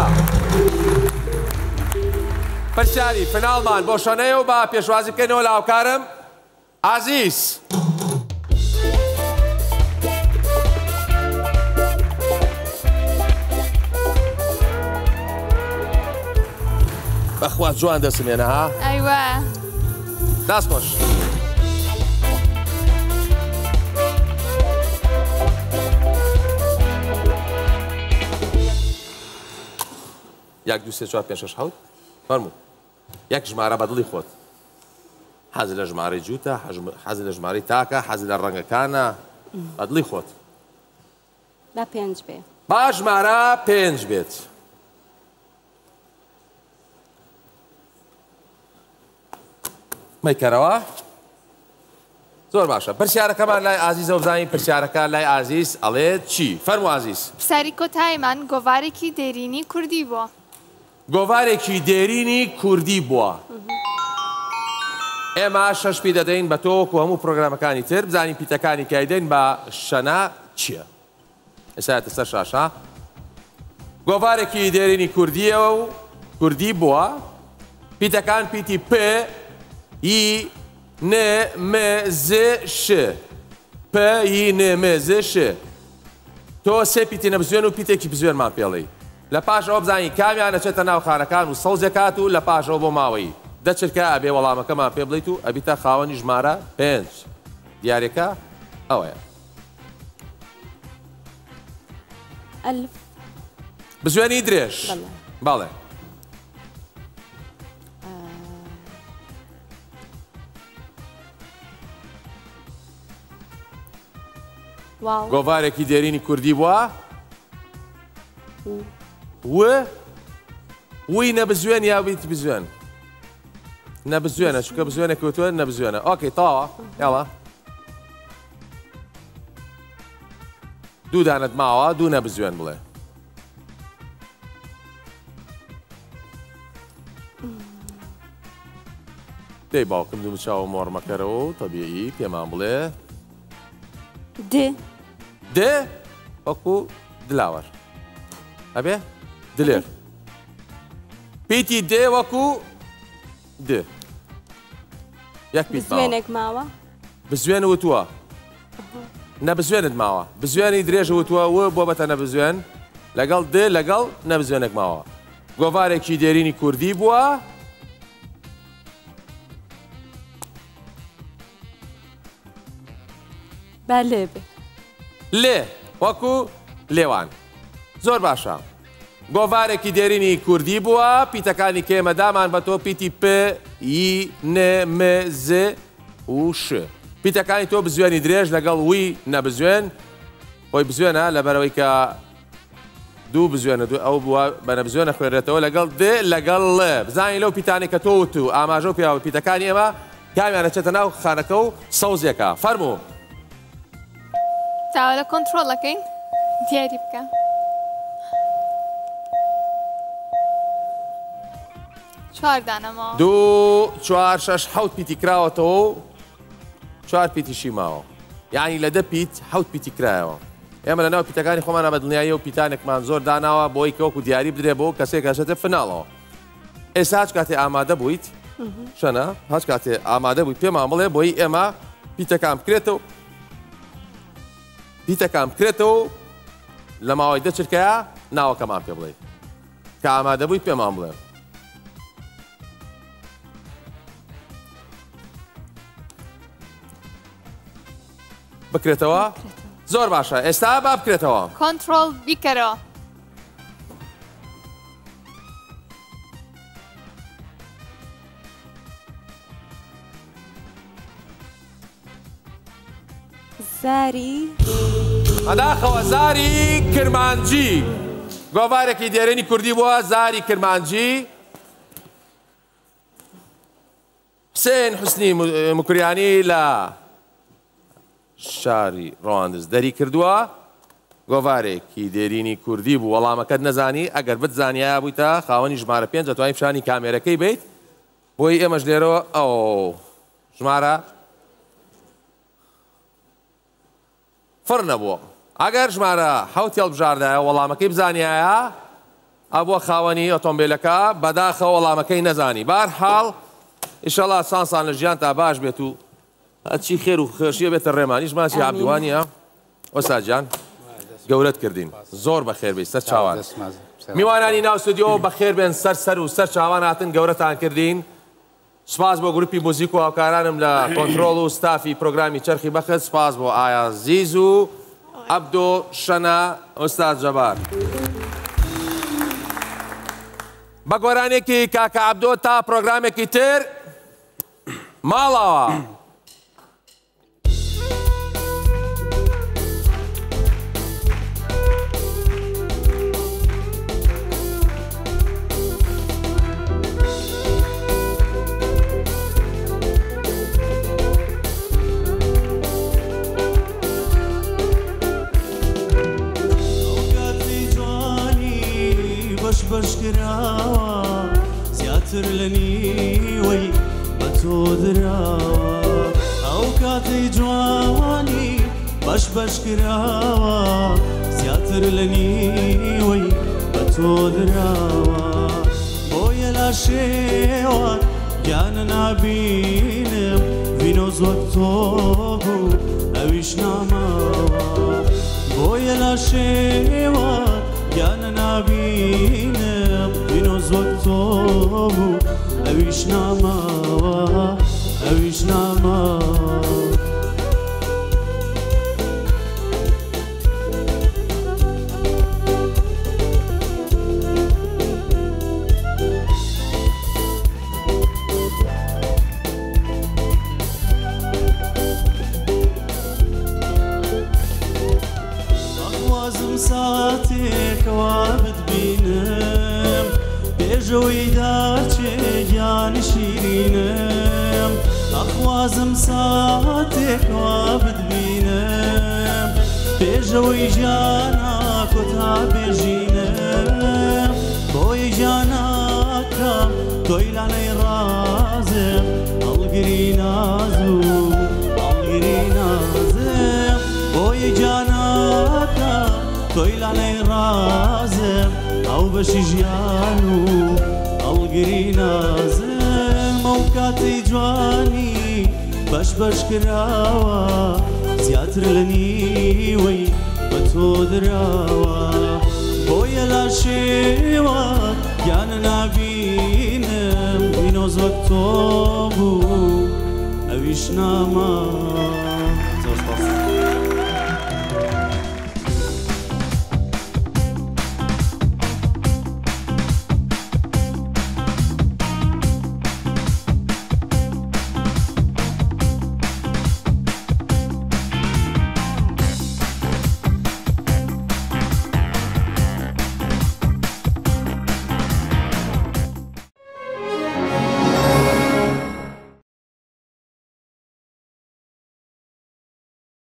پرسیاری فناڵمان بۆ شەنەیە و با پێشوازی بکەینەوە لە هاوکارم عزیز بەخوا جوان دەسمێنە ها ئەیوە دەست خۆش یەک دوو سێ چوار پێنج شەش حەوت فەرموو یەک ژمارە بە دڵی خۆت حەزی لە ژمارەی جووتە حەزی لە ژمارەی تاکە حەزی لە ڕەنگەکانە بە دڵی خۆت با پێنج بێ با ژمارە پێنج بێت مەیکەرەوە زۆر باشە پرسیارەکەمان لای ئازیزە و بزانین پرسیارەکە لای ئازیز ئەڵێت چی فەرموو ئازیز پرسیاری کۆتایمان گۆڤارێکی دێرینی کوردی بووە گۆڤارێکی دێرینی کوردی بووە ئێمە شەش پی دەدەین بە تۆ و هەموو پرۆگرامەکانی تر بزانین پیتەکانی کایدەین بە شەنە چییە؟ ئێستا سەر شاشە گۆڤارێکی دێرینی کوردیە و کوردی بووە پیتەکان پیتی پ ی ن م ز ش پ ی ن م ز ش تۆ سێ پیتی نەبزوێن و پیتێکی بزوێنمان پێڵی لە پاش ئەوە بزانین کامیان دەچێتە ناو خانەکان و سەوزێکات و لە پاشەوە بۆ ماوەی دەچرکە ئەبێ وەڵامەکەمان پێ بڵیت و ئەبیتە خاوەنی ژمارە پێنج دیارێکە ئەوەیە ئەلف بزوێنی درێژ بەڵێ گۆڤارێکی دێرینی کوردی بووە و وی نەبزوێن یا بیت بزوێن نەبزوێنە چونکە بزوێنە کەوتووە نەبزوێنە ئۆکەی تاوە یاڵە دوو دانت ماوە دوو نەبزوێن بڵێ دەی باوکم دوو چاوە مۆڕمەکەرەوە و تەبیعی پێمان بڵێ د د وەکو دلاوەر ئەبێ دلێر پیتی د وەکو د یەک پیت بزوێنێک ماوە بزوێن وتووە نەبزوێنت ماوە بزوێنی درێژ وتووە و بۆ بەتە نەبزوێن لەگەڵ د لەگەڵ نەبزوێنێک ماوە گۆڤارێکی دێرینی کوردی بووە با لێ بێ لێ وەکو لێوان زۆر باشە گۆڤارێکی دێرینی کوردی بووە پیتەکانی کێمەدامان بە تۆ پیتی پ ی ن م ز و ش پیتەکانی تۆ بزوێنی درێژ لەگەڵ وی نەبزوێن خۆی بزوێنە لەبەرەوەی کە دوو بزوێنە ئەو بووە بەنە بزوێنە خوێنرێتەوە لەگەڵ د لەگەڵ ڵ بزانین لەو پیتانی کە تۆ وت و ئاماژە و پیاوە پیتەکانی ئێمە کامیان دەچێتە ناو خانەکە و سەوزێکە فەرموو تاوە لە کۆنتڕۆڵەکەین دیاری بکە چوار دانەمەوە دوو چوار شەش حەوت پیتی کراوەتەوە چوار پیتیشی ماوە یعنی لە دە پیت حەوت پیتی کرایەوە ئێمە لە ناو پیتەکانی خۆمانە بە دڵنیایی و پیتانێکمان زۆر داناوە بۆی کەوەکو دیاری بدرێ بۆ کەسێک هەشێتە فناڵەوە ئێستا هەچ کاتێ ئامادە بوویت شەنە هەچ کاتێ ئامادە بوویت پێمان بڵێ بۆی ئێمە پیتەکان بکرێتەوە پیتەکان بکرێتەوە لە ماوەی دە چرکەیە ناوەکەمان پێ بڵێ کە ئامادە بوویت پێمان بڵێ بکرێتەوە زۆر باشە ئێستا با بکرێتەوە کۆنتڕۆڵ بیکەرەوە زاری ئەداخەوە زاری کرمانجی گۆڤارێکی دێرێنی کوردی بووە زاری کرمانجی حسێن حوسنی مکریانی لە شاری ڕۆاندز دەری کردووە گۆڤارێکی دێرینی کوردی بوو وەڵامەکەت نەزانی ئەگەر بتزانیایە بوویتە خاوەنی ژمارە پێنج دەتوانین پیشانی کامێرەکەی بیت بۆی ئێمەش لێرەوە ئەو ژمارە فڕ نەبووە ئەگەر ژمارە حەوت هێڵبژاردایە وەڵامەکەی بزانیایە ئەبووە خاوەنی ئۆتۆمبیلەکە بەداخە وەڵامەکەی نەزانی بەرحاڵ ئیشەڵا سانسان لە ژیان تا باش بێت و هەچی خێر و خێشیە بێتە ڕێمانیش ماسی عەبدوانیە ئۆستاجان گەورەت کردین زۆر بەخێر بیت سەر چاوان میوانانی ناو ستودیۆ بەخێر بێن سەر سەر و سەر چاوان هاتن گەورەتان کردین سپاس بۆ گروپی موزیک و هاوکارانم لە کۆنتڕۆڵ و ستافی پرۆگرامی چەرخی بەخت سپاس بۆ ئایا زیز و عەبدۆ شەنە ئۆستاد جەبار بە گۆرانێکی کاکە عەبدۆ تا پرۆگرامێکی تر ماڵەوە بەش کراوە زیاتر لە نیوەی بە تۆ دراوە ئەو کاتی جوانی بەش بەش کراوە زیاتر لە نیوەی بە تۆ دراوە بۆیە لا شێوان گیانە نابینم ڤینۆز وەک تۆ بوو ئەویش ناماوە بۆیە لا شێوان گیانە نابینم ڤینۆز وەک تۆ بوو ئەویش ناماوە ئەویش ناماوە ساتێکەوە بتبینم پێشەوەی داچێگیانی شیرینم ئەخوازم ساتێکەوە بتبینم پێشەوەی ژیانە کۆتا بێژینم بۆی ژیانەکەم تۆی لانەی ڕازم هەڵگری ناز و هەڵگری نازم بۆی ژیانەکەم تۆی لانەی ڕازم ئەو بەشی ژیان و هەڵگری نازم ئەو کاتی جوانی بەش بەش کراوە زیاتر لە نیوەی بە تۆ دراوە بۆیە لا شێوان گیانە نابینم ڤینۆز وەک تۆ بوو ئەویش ناماوە